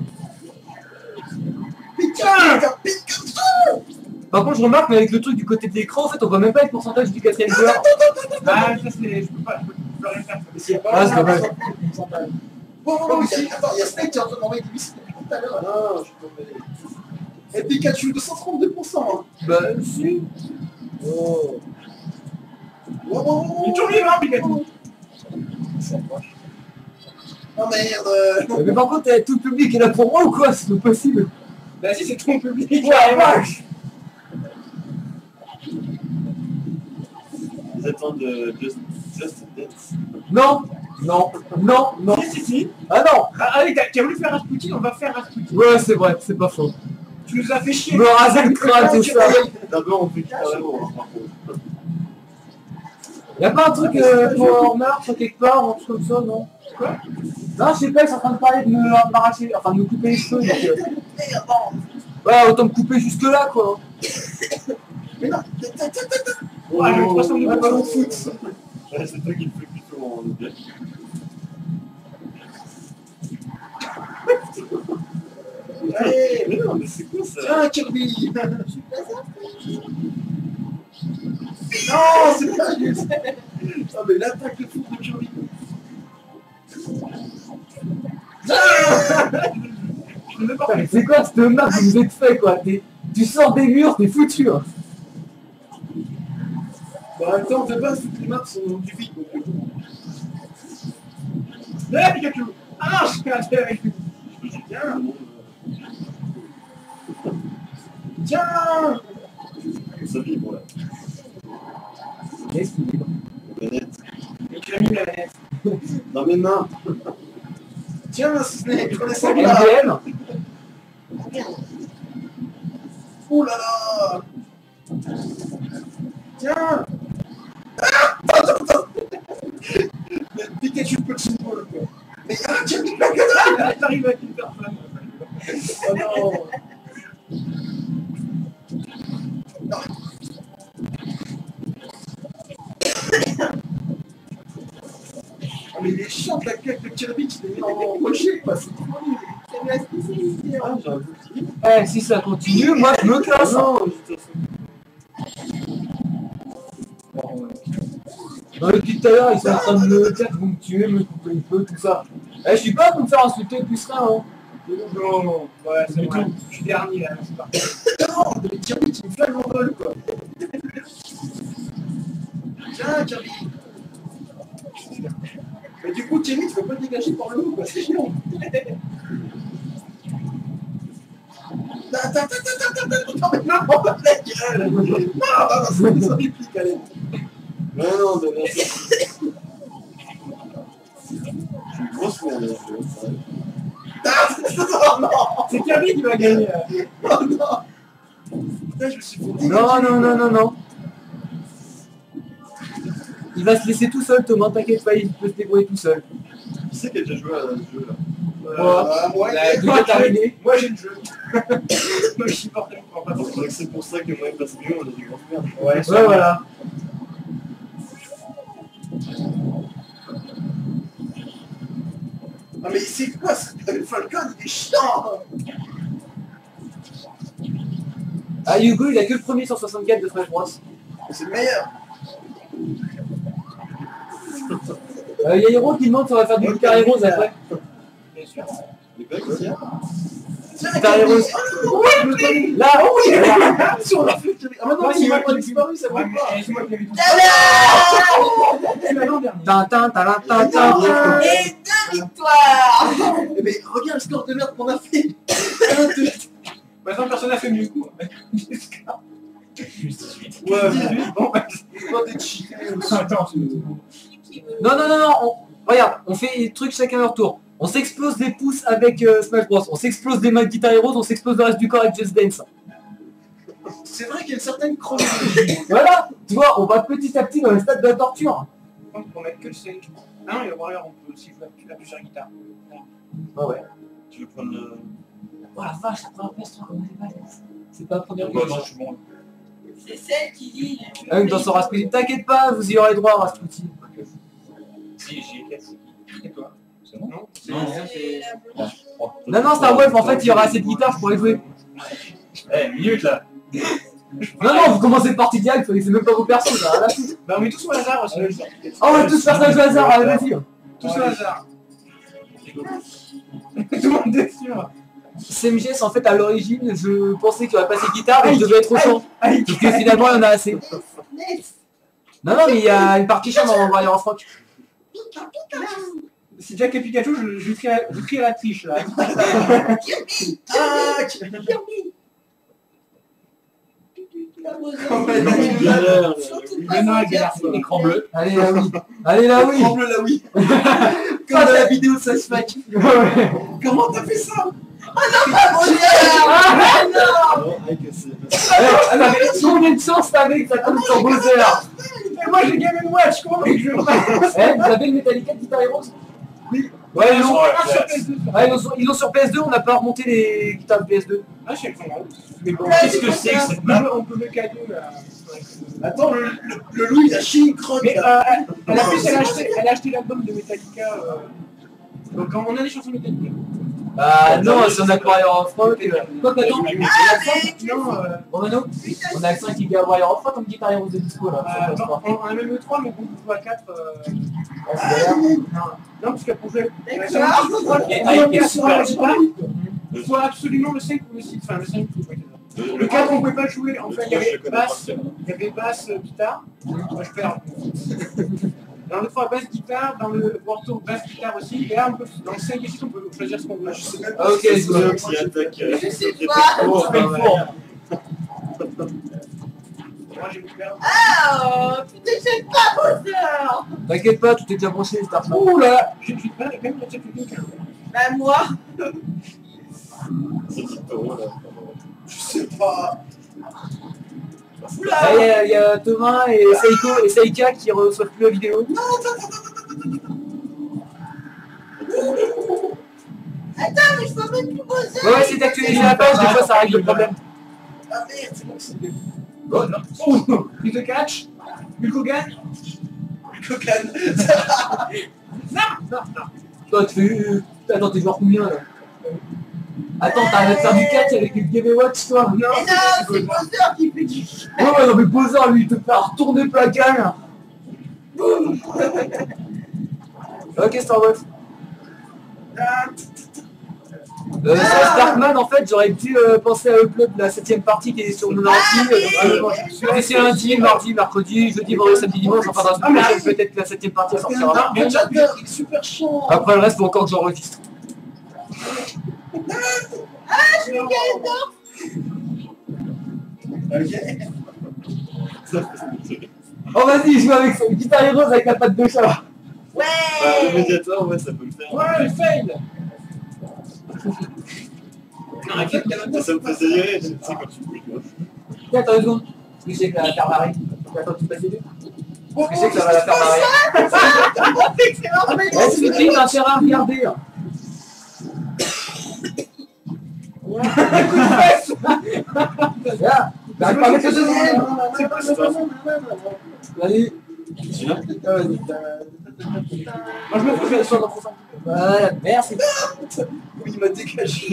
[SPEAKER 3] Par contre, je remarque, mais avec le truc du côté de l'écran, en fait, on voit même pas le pourcentage du 4ème joueur.
[SPEAKER 5] Ah, ça c'est... Je peux rien faire.
[SPEAKER 3] Ah, c'est dommage.
[SPEAKER 5] Bon, attends, il y a Snake qui est en train de m'envoyer des missiles depuis tout à l'heure. Non, je suis tombé. Et Pikachu, 232%. Hein.
[SPEAKER 3] Bah, si.
[SPEAKER 5] Oh. Il est toujours libre, hein, Pikachu. Oh merde.
[SPEAKER 3] Mais par contre, tout le public est là pour moi ou quoi? C'est pas possible.
[SPEAKER 5] Bah si, c'est ton public.
[SPEAKER 3] Ouais, vache.
[SPEAKER 1] Ils attendent Just Dance.
[SPEAKER 3] Non, non, non, non.
[SPEAKER 5] Si.
[SPEAKER 3] Ah non.
[SPEAKER 5] Ah, allez, t'as voulu faire Rasputin, on va faire Rasputin.
[SPEAKER 3] Ouais, c'est vrai, c'est pas faux.
[SPEAKER 5] Tu nous as fait chier.
[SPEAKER 3] Me raser le crâne, c'est ça.
[SPEAKER 1] D'abord, on fait carrément, par contre.
[SPEAKER 3] Y'a pas un truc pour meurtre quelque part, ou un truc comme ça, non? Quoi? Non, je sais pas, ils sont en train de parler de m'arracher, enfin de me couper les cheveux, donc... Ouais, autant me couper jusque là, quoi.
[SPEAKER 5] Mais non.
[SPEAKER 1] Ouais,
[SPEAKER 5] le 300 de ballon de foot.
[SPEAKER 1] Ouais, c'est toi qui le fais plutôt en bien.
[SPEAKER 5] Allez.
[SPEAKER 1] Mais non, mais c'est quoi ça?
[SPEAKER 5] Tiens, Kirby. Non, c'est pas juste. Ah, mais l'attaque de foot de Kirby.
[SPEAKER 3] C'est quoi cette map que vous êtes fait, quoi? Tu sors des murs, t'es foutu, hein.
[SPEAKER 5] Bon, en même temps, de base, toutes les maps sont du vide, donc... Là, Pikachu. Ah non, je suis arrêté avec lui. Tiens. Tiens.
[SPEAKER 1] Ça vibre là.
[SPEAKER 3] Qu'est-ce qu'il dit?
[SPEAKER 1] La manette.
[SPEAKER 5] Et tu as mis la manette.
[SPEAKER 1] Dans mes mains.
[SPEAKER 5] Tiens, Snake, prenez ça là.
[SPEAKER 3] MDM?
[SPEAKER 5] Ouh là là. Tiens. Attends. Pikachu peut te quoi. Mais tiens,
[SPEAKER 2] T'arrives avec une personne.
[SPEAKER 5] oh non. Ah, mais il est chiant la queue de Kirby qui est en rocher quoi, c'est trop nul.
[SPEAKER 6] C'est ma spécialité.
[SPEAKER 5] Ah,
[SPEAKER 6] Hein.
[SPEAKER 5] j'aurais voulu le dire.
[SPEAKER 3] Eh, si ça continue, moi je me casse.
[SPEAKER 5] Non, j'étais
[SPEAKER 3] Depuis tout à l'heure, ils sont en train de me dire qu'ils vont me tuer, me couper le feu, tout ça. Eh, je suis pas pour me faire insulter plus rien, hein.
[SPEAKER 2] Non, ouais, c'est tout. Je suis dernier là, c'est parti.
[SPEAKER 5] non, mais Kirby qui me flamme en vol quoi. Tiens Kirby. Mais du coup Kirby tu peux pas te dégager par le haut quoi, c'est chiant. Non mais non, la gueule. Non, ça réplique, allez.
[SPEAKER 1] Non, mais merci. Je suis une grosse merde.
[SPEAKER 5] Non,
[SPEAKER 2] C'est Kirby qui va gagner.
[SPEAKER 5] non, non. Putain, je me suis fait
[SPEAKER 3] Non. Il va se laisser tout seul, Thomas, t'inquiète pas, il peut se débrouiller tout seul.
[SPEAKER 1] Qui c'est qui a déjà joué à ce jeu là?
[SPEAKER 5] Moi,
[SPEAKER 3] Déjà terminé.
[SPEAKER 2] Moi j'ai le jeu. Moi je suis porté.
[SPEAKER 1] Je crois que c'est pour ça que moi et Pascal on a des grosses merdes.
[SPEAKER 2] Ouais,
[SPEAKER 3] Ouais, voilà.
[SPEAKER 5] Ah mais c'est quoi ce Falcon, il est chiant.
[SPEAKER 3] Ah, Hugo, il a que le premier sur 64 de Smash Bros.
[SPEAKER 5] C'est le meilleur.
[SPEAKER 3] Il y a Hero qui demande si on va faire du Guitar Heroes après.
[SPEAKER 2] Bien sûr.
[SPEAKER 1] Les bugs aussi, hein?
[SPEAKER 5] Tiens,
[SPEAKER 3] Guitar
[SPEAKER 5] Kirby.
[SPEAKER 3] Heroes.
[SPEAKER 5] Oh non,
[SPEAKER 3] Là,
[SPEAKER 5] oui. Sur la flûte, Kirby. Ah maintenant,
[SPEAKER 2] Ouais,
[SPEAKER 5] il
[SPEAKER 2] c'est
[SPEAKER 5] va
[SPEAKER 2] moi
[SPEAKER 5] pas
[SPEAKER 2] qui
[SPEAKER 5] disparu, ça
[SPEAKER 2] Ouais,
[SPEAKER 5] va
[SPEAKER 2] mais
[SPEAKER 5] pas.
[SPEAKER 2] c'est moi qui l'avais tout.
[SPEAKER 6] Tada
[SPEAKER 2] C'est l'an dernier.
[SPEAKER 3] Tintin, tintin.
[SPEAKER 6] Et 2 victoires.
[SPEAKER 5] Eh mais regarde le score de merde qu'on a fait.
[SPEAKER 2] Maintenant personne n'a fait mieux que moi.
[SPEAKER 5] Ouais,
[SPEAKER 2] Bon, bah,
[SPEAKER 5] c'est pas des cheatés.
[SPEAKER 2] attends,
[SPEAKER 3] Non, regarde, on fait les trucs chacun leur tour. On s'explose des pouces avec Smash Bros. On s'explose des mains de Guitar Heroes, on s'explose le reste du corps avec Just Dance.
[SPEAKER 5] C'est vrai qu'il y a une certaine chronologie.
[SPEAKER 3] Voilà, tu vois, on va petit à petit dans le stade de la torture.
[SPEAKER 2] on peut mettre que le 5. Ah non, et le Warrior, on peut aussi jouer à plusieurs guitares.
[SPEAKER 3] Ah ouais.
[SPEAKER 1] Tu veux prendre le...
[SPEAKER 3] Oh la vache, la première place, tu vois, c'est pas la première
[SPEAKER 1] Bah,
[SPEAKER 3] place.
[SPEAKER 1] je suis bon.
[SPEAKER 6] C'est celle qui dit.
[SPEAKER 3] Ah, dans son Rasputin, t'inquiète pas, vous y aurez droit à Rasputin.
[SPEAKER 2] Si, j'y ai 4. Et toi?
[SPEAKER 1] C'est bon?
[SPEAKER 2] Non,
[SPEAKER 6] C'est la blanche.
[SPEAKER 3] Non, Star Wolf, en fait, il y aura assez de guitares, je pourrais jouer.
[SPEAKER 2] Eh, minute là.
[SPEAKER 3] Non, vous commencez le parti direct, c'est même pas vos persos, là, là.
[SPEAKER 2] Bah, on met tous au hasard aussi.
[SPEAKER 3] Oh, on va tous faire ça au hasard, allez, vas-y.
[SPEAKER 2] Tous au hasard. Tout le monde déçu.
[SPEAKER 3] CMGS, en fait, à l'origine, je pensais qu'il y aurait pas assez de guitares et je devais être au chant.
[SPEAKER 2] Aïe,
[SPEAKER 3] Sauf que finalement, il y en a assez. Non, mais il y a une partie chant dans Warrior of Rock.
[SPEAKER 2] Si Jack et Pikachu, je crie à la triche là.
[SPEAKER 5] Tac.
[SPEAKER 1] Galère.
[SPEAKER 6] Surtout
[SPEAKER 2] Mais
[SPEAKER 6] pas
[SPEAKER 2] non,
[SPEAKER 6] sans
[SPEAKER 2] il galère,
[SPEAKER 6] garçon.
[SPEAKER 2] écran bleu.
[SPEAKER 3] Allez, là, oui. Allez, là, oui.
[SPEAKER 5] Tremble là, oui. Comme dans la vidéo Sashback.
[SPEAKER 3] Ouais.
[SPEAKER 5] Comment t'as fait ça?
[SPEAKER 1] Non, avec c'est...
[SPEAKER 3] Combien de chance t'avais que ça tombe sur Bowser?
[SPEAKER 2] Et moi j'ai Game & Watch, comment je joue?
[SPEAKER 3] Eh, vous avez le Metallica de Guitar Heroes?
[SPEAKER 5] Oui.
[SPEAKER 3] Ouais, ils l'ont.
[SPEAKER 2] Sur PS2.
[SPEAKER 3] Ouais, ils l'ont sur PS2, on n'a pas remonté les guitares de PS2.
[SPEAKER 2] Ah, je sais pas. Mais bon,
[SPEAKER 6] Ouais,
[SPEAKER 2] qu'est-ce que c'est que cette map? On peut le cadeau là.
[SPEAKER 5] Attends, le loup il a chié une crotte
[SPEAKER 2] Mais
[SPEAKER 5] là.
[SPEAKER 2] elle a acheté l'album de Metallica. Donc on a des chansons Metallica.
[SPEAKER 3] Bah non, si on a Warrior of Rock, quoi que attends,
[SPEAKER 2] Non,
[SPEAKER 3] Romano, on a 5 gigas Warrior of Rock comme Guitar Heroes de disco là. Ça passe pas.
[SPEAKER 2] on a même le 3, mais on joue à 4.
[SPEAKER 3] Ouais, c'est galère.
[SPEAKER 2] Non, parce que pour jouer.
[SPEAKER 6] D'accord.
[SPEAKER 2] Il faut absolument le 5 ou le 6. Enfin, le 5 le 4, on pouvait pas jouer. En fait, il y avait basse, guitare. Moi, je perds. Dans le 3, basse, guitare. Dans le World Tour, basse, guitare aussi. Et là, on peut, dans le 5 et 6, on peut choisir ce qu'on veut.
[SPEAKER 5] Je sais même
[SPEAKER 3] Ah,
[SPEAKER 5] pas
[SPEAKER 3] ok,
[SPEAKER 5] si
[SPEAKER 3] c'est
[SPEAKER 5] ça.
[SPEAKER 3] bon.
[SPEAKER 1] qui attaque...
[SPEAKER 6] Je sais pas.
[SPEAKER 3] Oh,
[SPEAKER 1] Oh,
[SPEAKER 3] c'est le four.
[SPEAKER 2] Moi, j'ai beaucoup perdu.
[SPEAKER 6] Ah, putain, j'aime pas Bowser.
[SPEAKER 3] T'inquiète pas, tout est déjà branché, Star Wars.
[SPEAKER 2] Ouh là là, je suis pas quand même la tête de quelqu'un.
[SPEAKER 6] Bah moi.
[SPEAKER 1] C'est petit taureau là.
[SPEAKER 5] Je sais pas.
[SPEAKER 3] Il y a Thomas et Seiko et Saika qui reçoivent plus la vidéo.
[SPEAKER 6] Attends, mais je peux même plus poser.
[SPEAKER 3] Ouais, c'est d'actualiser la page, des fois ça règle le problème.
[SPEAKER 5] Ah merde, c'est bon, c'est bon.
[SPEAKER 2] Oh non. Oh, prise de catch. Hulk Hogan.
[SPEAKER 5] Cocaine.
[SPEAKER 2] Non.
[SPEAKER 3] Toi, tu fais... Attends, t'es joueur combien là? Attends, t'arrêtes de faire du catch avec le Game Watch toi?
[SPEAKER 6] Mais non, c'est Bowser qui fait du chien.
[SPEAKER 3] Ouais, non mais Bowser lui, il te fait retourner placal. Ok, Star Wars. Sur Starkman, en fait, j'aurais pu penser à Upload, la 7ème partie qui est sur mon ordi. C'est lundi, mardi, mercredi, jeudi, vendredi, samedi, dimanche, enfin dans une prochaine, peut-être la 7ème partie sortira.
[SPEAKER 5] Mais j'adore, il est super chiant.
[SPEAKER 3] Après le reste, faut encore que j'enregistre.
[SPEAKER 6] Ah, je suis Ganondorf.
[SPEAKER 5] Ok.
[SPEAKER 3] Oh vas-y, joue avec son Guitar Hero avec la patte de chat.
[SPEAKER 1] Bah, le
[SPEAKER 6] Ouais.
[SPEAKER 1] médiator, ouais, ça peut le faire.
[SPEAKER 2] Ouais, fail.
[SPEAKER 1] Ça me faisait rire, tu sais, quand tu bouges.
[SPEAKER 3] Tiens, attends une seconde. Parce que je sais que la faire marrer. Attends, tu passes les deux. Parce que je sais que ça va la faire marrer. Ouais, c'est utile, t'as intérêt à regarder. Là, bah, pas mettre le deuxième.
[SPEAKER 2] C'est pas ça.
[SPEAKER 3] Vas-y.
[SPEAKER 1] Celui-là
[SPEAKER 2] Moi, je me fous de sur l'enfant.
[SPEAKER 3] Voilà, merci.
[SPEAKER 5] Oui, il m'a dégagé.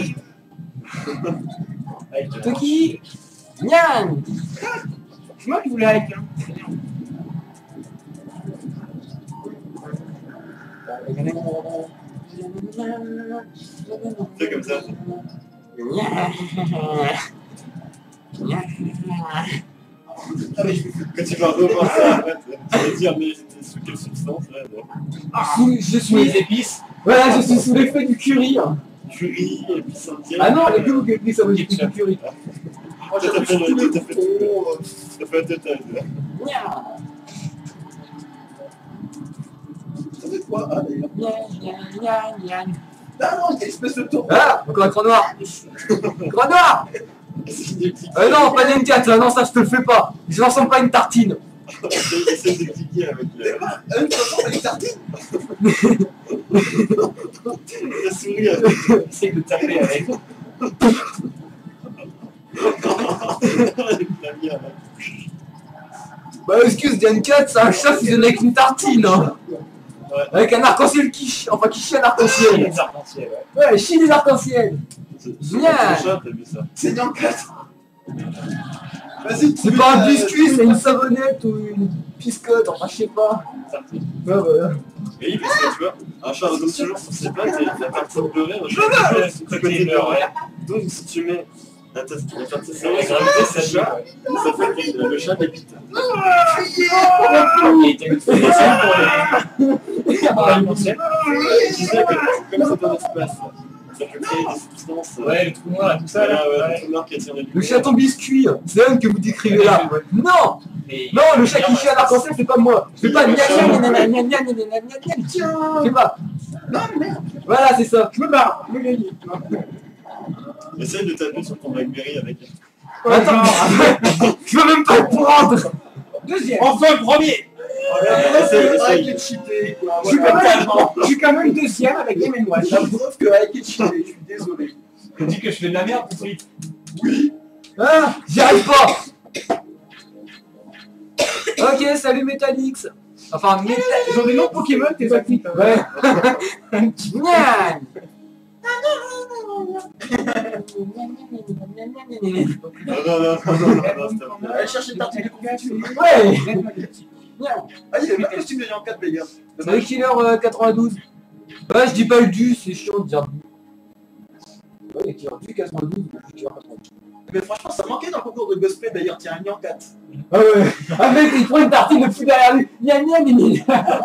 [SPEAKER 3] Toki. Nyan.
[SPEAKER 2] C'est moi qui voulais avec. Hein.
[SPEAKER 1] Fais comme ça. Quand tu vas repenser, en fait, tu vas dire, mais j'étais sous quelle substance là
[SPEAKER 3] Je suis les épices. Voilà, je suis sous l'effet du curry.
[SPEAKER 1] Curry, épices indiennes.
[SPEAKER 3] Ah non, les deux que ça va j'ai pris du curry.
[SPEAKER 1] Oh, t'as fait un total.
[SPEAKER 5] Ça fait quoi? Ah, d'ailleurs. Ah non, il y a une espèce de tour.
[SPEAKER 3] Ah, encore un cran noir. Cran noir. Non, pas d'une 4, là, non, ça je te le fais pas. Je ressemble pas à une tartine.
[SPEAKER 1] Essaye de cliquer avec
[SPEAKER 5] Un façon, avec tartine.
[SPEAKER 1] la souris.
[SPEAKER 2] Essaye de taper avec.
[SPEAKER 3] Bah excuse, Diane 4, c'est un chat fusionné avec une tartine. Hein.
[SPEAKER 1] Ouais.
[SPEAKER 3] Avec un arc-en-ciel qui chie, enfin qui chie un arc-en-ciel.
[SPEAKER 2] Les arcs-en-ciel, ouais.
[SPEAKER 3] Ouais, chie des arcs-en-ciel. Génial.
[SPEAKER 1] T'as vu ça?
[SPEAKER 5] C'est Nyan 4. Vas-y,
[SPEAKER 3] C'est pas un biscuit, c'est une savonnette ou une biscotte, enfin je sais pas. Ouais, voilà.
[SPEAKER 1] Oui, parce que tu vois, un chat repose toujours sur ses pattes et la partie beurrée,
[SPEAKER 2] Je veux
[SPEAKER 1] côté beurré. Donc si tu mets la partie beurrée sur le côté, ça fait le chat d'habite.
[SPEAKER 2] Il était une fondation pour les arcs-en-ciel.
[SPEAKER 1] Tu sais que comme c'est un espace, ça peut créer des substances.
[SPEAKER 2] Ouais, le trou noir et tout ça.
[SPEAKER 1] Voilà,
[SPEAKER 2] Là,
[SPEAKER 1] ouais,
[SPEAKER 2] ouais.
[SPEAKER 1] le trou noir qui attire les
[SPEAKER 3] Le chaton biscuit, c'est elle que vous décrivez là. Non.
[SPEAKER 2] Mais-
[SPEAKER 3] Non, le chat qui chie un arc-en-ciel, c'est pas moi. Je fais pas gna gna gna gna gna gna gna gna gna gna. Je fais pas.
[SPEAKER 5] Non, merde.
[SPEAKER 3] Voilà, c'est ça.
[SPEAKER 2] Je me barre, je me gagne.
[SPEAKER 1] Essaye de taper sur ton Blackberry avec.
[SPEAKER 3] Attends, je veux même pas le prendre.
[SPEAKER 2] Deuxième.
[SPEAKER 4] Enfin, premier.
[SPEAKER 5] Arrête de cheater, quoi.
[SPEAKER 2] Je suis quand même deuxième avec Game & Watch.
[SPEAKER 5] La preuve que arrête de cheater, je suis désolé.
[SPEAKER 2] Je dis que je fais de la merde tout de suite.
[SPEAKER 5] Oui.
[SPEAKER 3] Ah, j'y arrive pas. Ok, salut Metalix. Enfin,
[SPEAKER 2] Ils ont des noms de Pokémon, t'es pas qui
[SPEAKER 3] Ouais. Nyan.
[SPEAKER 1] Non, stop.
[SPEAKER 5] Allez chercher une tartine de confiture.
[SPEAKER 3] Ouais.
[SPEAKER 5] Ah, il y a même un costume de Nyan 4 d'ailleurs.
[SPEAKER 3] C'est le Killer 92. Ouais, je dis pas le du, c'est chiant de dire du. Ouais, il Killer du 92, Killer 92.
[SPEAKER 5] Mais franchement, ça manquait dans le concours de cosplay d'ailleurs, tiens, un Nyan 4.
[SPEAKER 3] Ah ouais. Ah mec, il prend une tartine de fou derrière lui. Nya nya nya nya.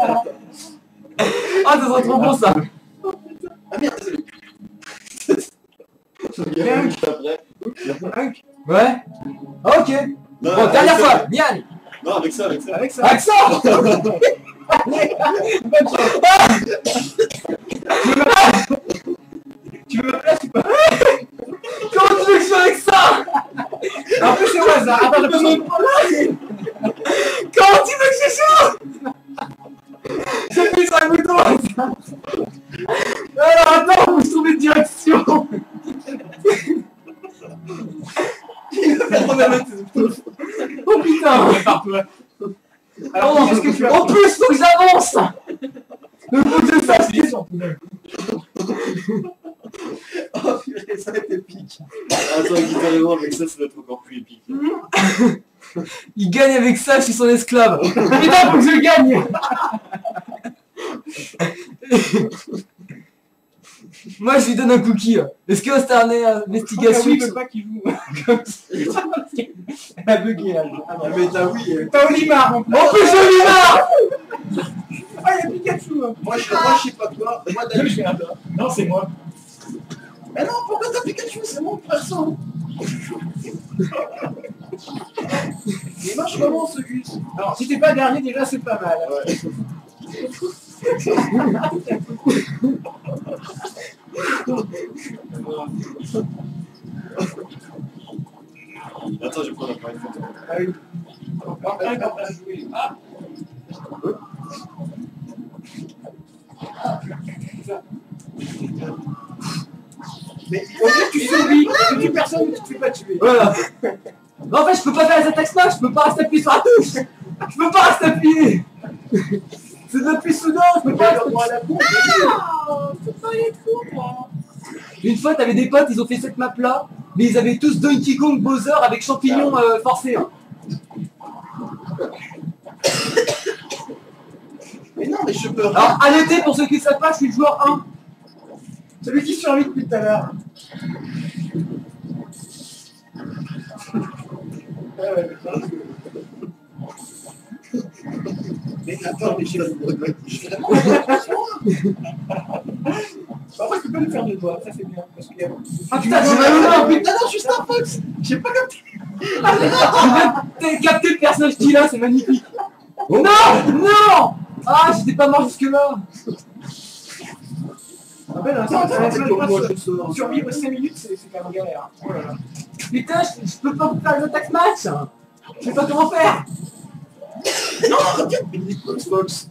[SPEAKER 3] Ah, ça serait trop bon ça.
[SPEAKER 5] Ah merde, désolé.
[SPEAKER 3] Ouais. Ok.
[SPEAKER 1] Non,
[SPEAKER 3] Bon, dernière
[SPEAKER 1] avec
[SPEAKER 3] fois.
[SPEAKER 1] ça.
[SPEAKER 3] Nyan.
[SPEAKER 1] Non, avec ça, avec ça.
[SPEAKER 2] Avec ça.
[SPEAKER 3] Accent.
[SPEAKER 2] Tu veux ma place ou pas?
[SPEAKER 3] Comment tu veux que je sois avec ça?
[SPEAKER 2] En plus, c'est au hasard. Attends, je peux quoi. Alors,
[SPEAKER 3] Oh,
[SPEAKER 2] qu'est-ce que tu as
[SPEAKER 3] en plus, faut que j'avance. Le faut que je fasse les
[SPEAKER 5] Oh purée, ça va être épique.
[SPEAKER 1] Attends, littéralement, avec ça doit être encore plus épique.
[SPEAKER 3] Il gagne avec ça, je suis son esclave. Putain, faut que je gagne. Moi, je lui donne un cookie. Est-ce que c'est une investigation?
[SPEAKER 2] Oui, il veut pas qu'il joue comme ça. Elle a bugué là.
[SPEAKER 5] Ah mais t'as oui.
[SPEAKER 2] T'as Olimar en plus.
[SPEAKER 3] En plus, je lui marre.
[SPEAKER 2] Ah, il y a Pikachu. Hein.
[SPEAKER 5] Moi je sais pas toi. Moi Dani.
[SPEAKER 2] Non, c'est moi.
[SPEAKER 5] Mais non, pourquoi t'as Pikachu? C'est mon perso. Il marche vraiment ce Gus.
[SPEAKER 2] Alors, si t'es pas dernier, déjà, c'est pas mal.
[SPEAKER 5] Ouais.
[SPEAKER 1] Attends, je vais prendre l'appareil photo.
[SPEAKER 2] Ah oui. Alors, quand on va jouer. Ah.
[SPEAKER 5] Mais
[SPEAKER 2] Au lieu que tu survis, tu tues personne, tu te fais pas tuer.
[SPEAKER 3] Voilà. Non, en fait, je peux pas faire les attaques smash, je peux pas rester appuyé sur la touche. Je peux pas rester appuyé. C'est depuis soudain, je peux pas rester appuyé.
[SPEAKER 6] C'est pas les fous, moi.
[SPEAKER 3] Une fois, t'avais des potes, ils ont fait cette map là, mais ils avaient tous Donkey Kong Bowser avec champignons forcés. Hein.
[SPEAKER 5] Mais non, mais je peux rien.
[SPEAKER 3] Alors, à noter, pour ceux qui ne savent pas, je suis le joueur 1.
[SPEAKER 2] Celui qui survit depuis tout à l'heure.
[SPEAKER 5] Mais attends, mais je fais vraiment
[SPEAKER 2] Parfois, tu peux le faire de doigts, ça c'est bien. Parce qu'il y a...
[SPEAKER 3] Ah putain, j'ai mal au main, putain.
[SPEAKER 5] Ah non, juste un Fox. J'ai pas capté.
[SPEAKER 3] J'ai même capté le personnage qu'il a, c'est magnifique. Oh non, non. Ah, j'étais pas mort jusque-là.
[SPEAKER 2] Survivre 5 minutes, c'est quand même galère. Oh là là.
[SPEAKER 3] Putain, je peux pas faire les attaques match. Je sais pas comment faire.
[SPEAKER 5] Non, regarde, mais il est Fox Fox.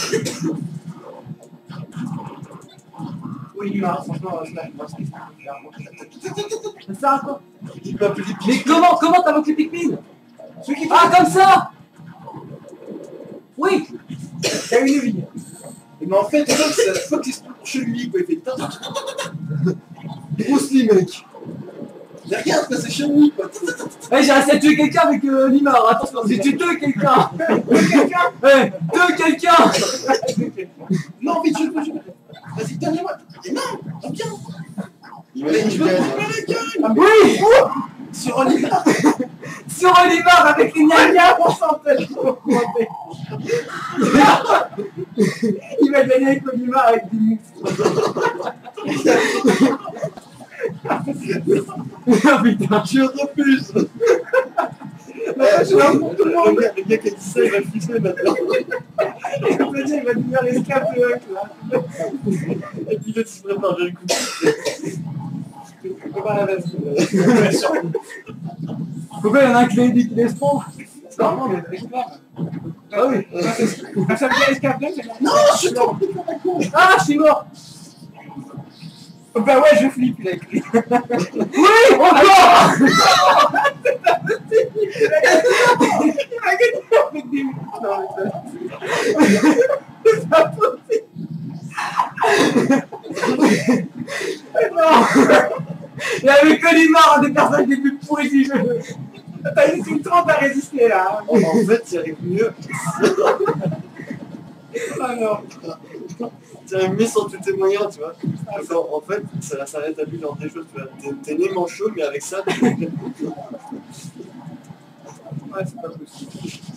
[SPEAKER 2] Oui, franchement, je l'ai.
[SPEAKER 3] Ça sert à quoi?
[SPEAKER 5] Il peut appeler
[SPEAKER 3] Mais comment t'invoques les Pikmin?
[SPEAKER 2] Celui qui
[SPEAKER 3] Ah, comme ça. Oui.
[SPEAKER 2] a une vie.
[SPEAKER 5] Mais en fait, Fox il se trouve chez lui, quoi. Il fait putain.
[SPEAKER 3] Bruce Lee, mec.
[SPEAKER 5] Mais regarde, c'est chez lui, quoi.
[SPEAKER 3] Eh, j'ai réussi à tuer quelqu'un avec Limar. Attention, j'ai tué quelqu'un. Eh, quelqu'un.
[SPEAKER 5] Non, vite, je le fais. Vas-y, donne-moi. Mais non, viens.
[SPEAKER 1] Imagine,
[SPEAKER 5] Je
[SPEAKER 1] tu
[SPEAKER 5] veux
[SPEAKER 1] gagnes.
[SPEAKER 5] trouver la gueule.
[SPEAKER 3] Oui.
[SPEAKER 5] Sur Oliver.
[SPEAKER 3] Sur Limar avec les
[SPEAKER 2] Il y a
[SPEAKER 3] gna
[SPEAKER 2] un pourcentage pour augmenter. Il va gagner avec Olimar avec des monstres.
[SPEAKER 3] Ah putain.
[SPEAKER 5] Je refuse.
[SPEAKER 2] Je vais pour tout le monde.
[SPEAKER 5] Le gars qui a dit ça, il va flipper maintenant.
[SPEAKER 2] Il va devenir l'esclave de Huck là.
[SPEAKER 1] Et puis là, tu se prépares bien le coup.
[SPEAKER 2] Je peux pas la vache.
[SPEAKER 3] Pourquoi il y en a un qui laisse prendre?
[SPEAKER 2] C'est vraiment des esclaves.
[SPEAKER 3] Ah oui.
[SPEAKER 2] Ça veut dire esclave d'Huck, c'est
[SPEAKER 5] Non, je suis tombé comme un con.
[SPEAKER 3] Ah, je suis mort.
[SPEAKER 2] Bah ouais, je flippe là.
[SPEAKER 3] Oui, encore.
[SPEAKER 2] Il va gagner avec des monstres. Non, c'est pas possible.
[SPEAKER 3] Non. Il y avait que Limar, un des personnages les plus pourris du jeu.
[SPEAKER 2] T'as eu tout le temps à résister là.
[SPEAKER 5] En fait, ça arrive mieux.
[SPEAKER 2] Ah non.
[SPEAKER 1] Tu as mis sans tous tes moyens, tu vois. Enfin, en fait, ça rétablit l'ordre des choses, tu vois. T'es né manchot, mais avec ça, tu...
[SPEAKER 2] Ouais, c'est pas possible.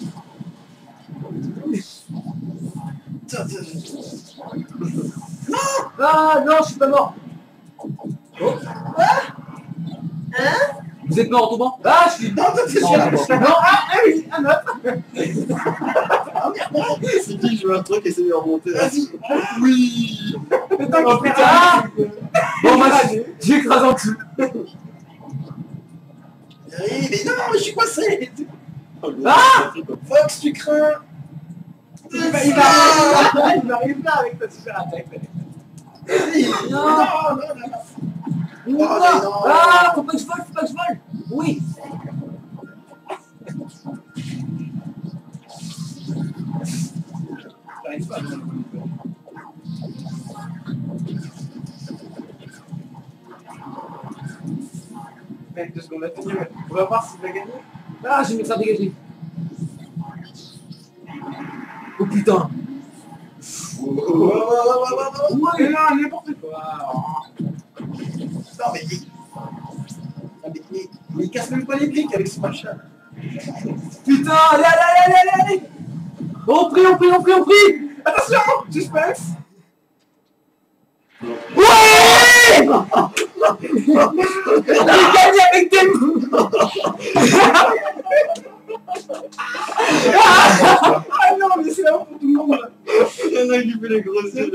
[SPEAKER 3] Ah non, je suis pas mort. Oh.
[SPEAKER 6] Hein?
[SPEAKER 3] Vous êtes mort en tombant? Ah, je suis...
[SPEAKER 2] Non, toi, t'es
[SPEAKER 3] Non,
[SPEAKER 2] sûr.
[SPEAKER 3] non,
[SPEAKER 2] Non, ah oui, un autre.
[SPEAKER 1] C'est qui je veux un truc et essayer de remonter là.
[SPEAKER 5] Oui.
[SPEAKER 2] Le temps
[SPEAKER 3] Oh,
[SPEAKER 2] qu'il fait
[SPEAKER 3] putain.
[SPEAKER 2] un-
[SPEAKER 3] Bon, moi, j'écrase en dessous.
[SPEAKER 5] Mais non, je suis coincé.
[SPEAKER 3] Ah.
[SPEAKER 5] Fox, tu crains.
[SPEAKER 2] Il m'arrive là avec ta super attaque.
[SPEAKER 5] Vas-y.
[SPEAKER 3] Non.
[SPEAKER 5] Non.
[SPEAKER 3] Non.
[SPEAKER 5] mais non.
[SPEAKER 3] Ah, faut pas que je vole, faut pas que je vole. Oui.
[SPEAKER 2] J'arrive pas à donner le bon. Mec, 2 secondes, attendez, on va voir s'il va gagner.
[SPEAKER 3] Ah, je vais me faire dégager. Oh putain.
[SPEAKER 2] Ouais, là, n'importe quoi.
[SPEAKER 5] Non, mais il casse même pas les briques avec ce machin.
[SPEAKER 3] Putain, allez, allez, allez, allez, allez. On prie.
[SPEAKER 2] Attention, suspense.
[SPEAKER 3] Ouais. J'ai gagné avec des...
[SPEAKER 2] Ah non, mais c'est là pour tout le monde.
[SPEAKER 1] Il y en a qui fait les grosses yeux.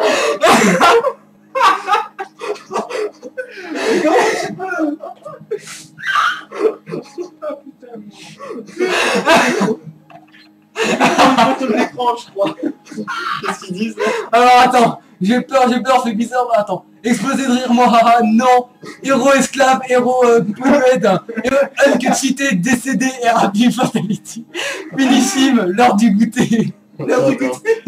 [SPEAKER 5] L'écran, je crois.
[SPEAKER 1] Qu'est-ce qu'ils disent là?
[SPEAKER 3] Alors attends, j'ai peur, c'est bizarre, mais attends. Exploser de rire, moi, haha, non. Héros esclave, héros poète, Hulk cheaté, décédé, RAP Fatality. Finissime, l'heure du goûter.
[SPEAKER 5] L'heure du goûter.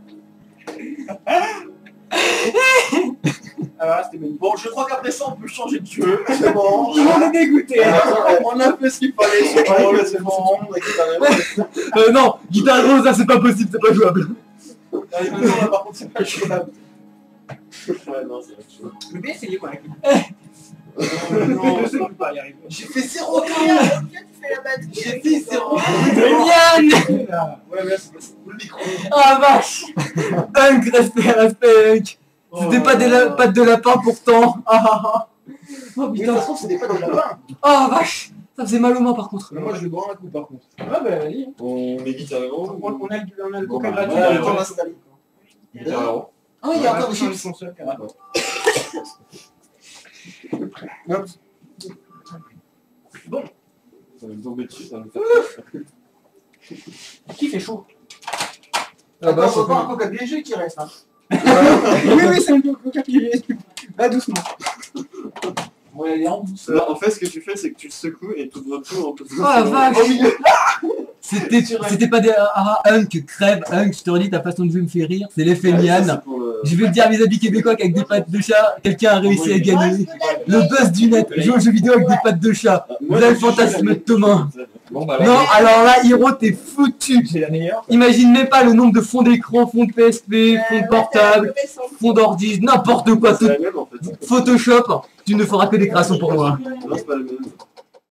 [SPEAKER 2] Alors là, c'était magnifique.
[SPEAKER 5] Bon, je crois qu'après ça, on peut changer de jeu. C'est bon.
[SPEAKER 2] Tout le monde est dégoûté.
[SPEAKER 5] On a fait ce qu'il fallait. C'est bon.
[SPEAKER 3] Non, Guitar Hero, ça c'est pas possible, c'est pas jouable.
[SPEAKER 5] Allez, maintenant, là, par contre, c'est pas jouable.
[SPEAKER 1] Ouais, non, c'est autre chose.
[SPEAKER 2] Je vais bien essayer, moi.
[SPEAKER 5] Non,
[SPEAKER 2] Je sais pas y arriver.
[SPEAKER 5] j'ai fait 0
[SPEAKER 6] Ok, tu fais la batterie.
[SPEAKER 5] J'ai fait 0.
[SPEAKER 3] Yann.
[SPEAKER 5] Ouais, mais c'est le micro.
[SPEAKER 3] Ah vache. Hunk, respect, Hunk. C'était pas des pattes de lapin pourtant. Ah ah ah. Oh
[SPEAKER 5] Mais de toute
[SPEAKER 3] putain.
[SPEAKER 5] façon, c'est des pattes de lapin.
[SPEAKER 3] Oh vache. Ça faisait mal aux mains par contre.
[SPEAKER 5] Mais moi, je le bois un coup, par contre.
[SPEAKER 2] Ah bah, vas-y.
[SPEAKER 1] On met Guitar Hero.
[SPEAKER 2] On a le
[SPEAKER 1] Bon,
[SPEAKER 2] coca
[SPEAKER 1] bah,
[SPEAKER 2] gratuit.
[SPEAKER 5] Ouais,
[SPEAKER 1] ouais,
[SPEAKER 5] le temps d'installer.
[SPEAKER 1] Guitar Hero.
[SPEAKER 5] Ah, il y a encore des
[SPEAKER 2] sur les
[SPEAKER 5] chips.
[SPEAKER 2] consoles, carrément.
[SPEAKER 1] Ça va me tomber dessus, ça va me faire.
[SPEAKER 2] Qui fait chaud?
[SPEAKER 3] Ah bah,
[SPEAKER 5] Attends, c'est pas un coca léger qui reste. Hein.
[SPEAKER 2] Oui, c'est un peu coca qui va doucement.
[SPEAKER 5] Ouais, il est en douce.
[SPEAKER 1] Alors, en fait, ce que tu fais, c'est que tu le secoues et tu ouvres tout en te
[SPEAKER 3] Oh la vache. C'était pas des Hunk, crève, Hunk, je te redis, ta façon de jouer me fait rire. C'est l'effet Mian. Je vais le dire à mes amis québécois qu'avec des pattes de chat, quelqu'un a réussi à gagner. Le buzz du net, jouer aux jeux vidéo avec des pattes de chat. Vous avez le fantasme de Thomas.
[SPEAKER 1] Bon, bah
[SPEAKER 3] Non, alors là, Hiro, t'es foutu.
[SPEAKER 2] C'est la meilleure.
[SPEAKER 3] Imagine même pas le nombre de fonds d'écran, fonds de PSP, fonds de portable, fonds d'ordi, n'importe quoi.
[SPEAKER 1] c'est la même en fait.
[SPEAKER 3] Photoshop, tu ne feras que des créations pour moi.
[SPEAKER 1] Non, c'est pas la même.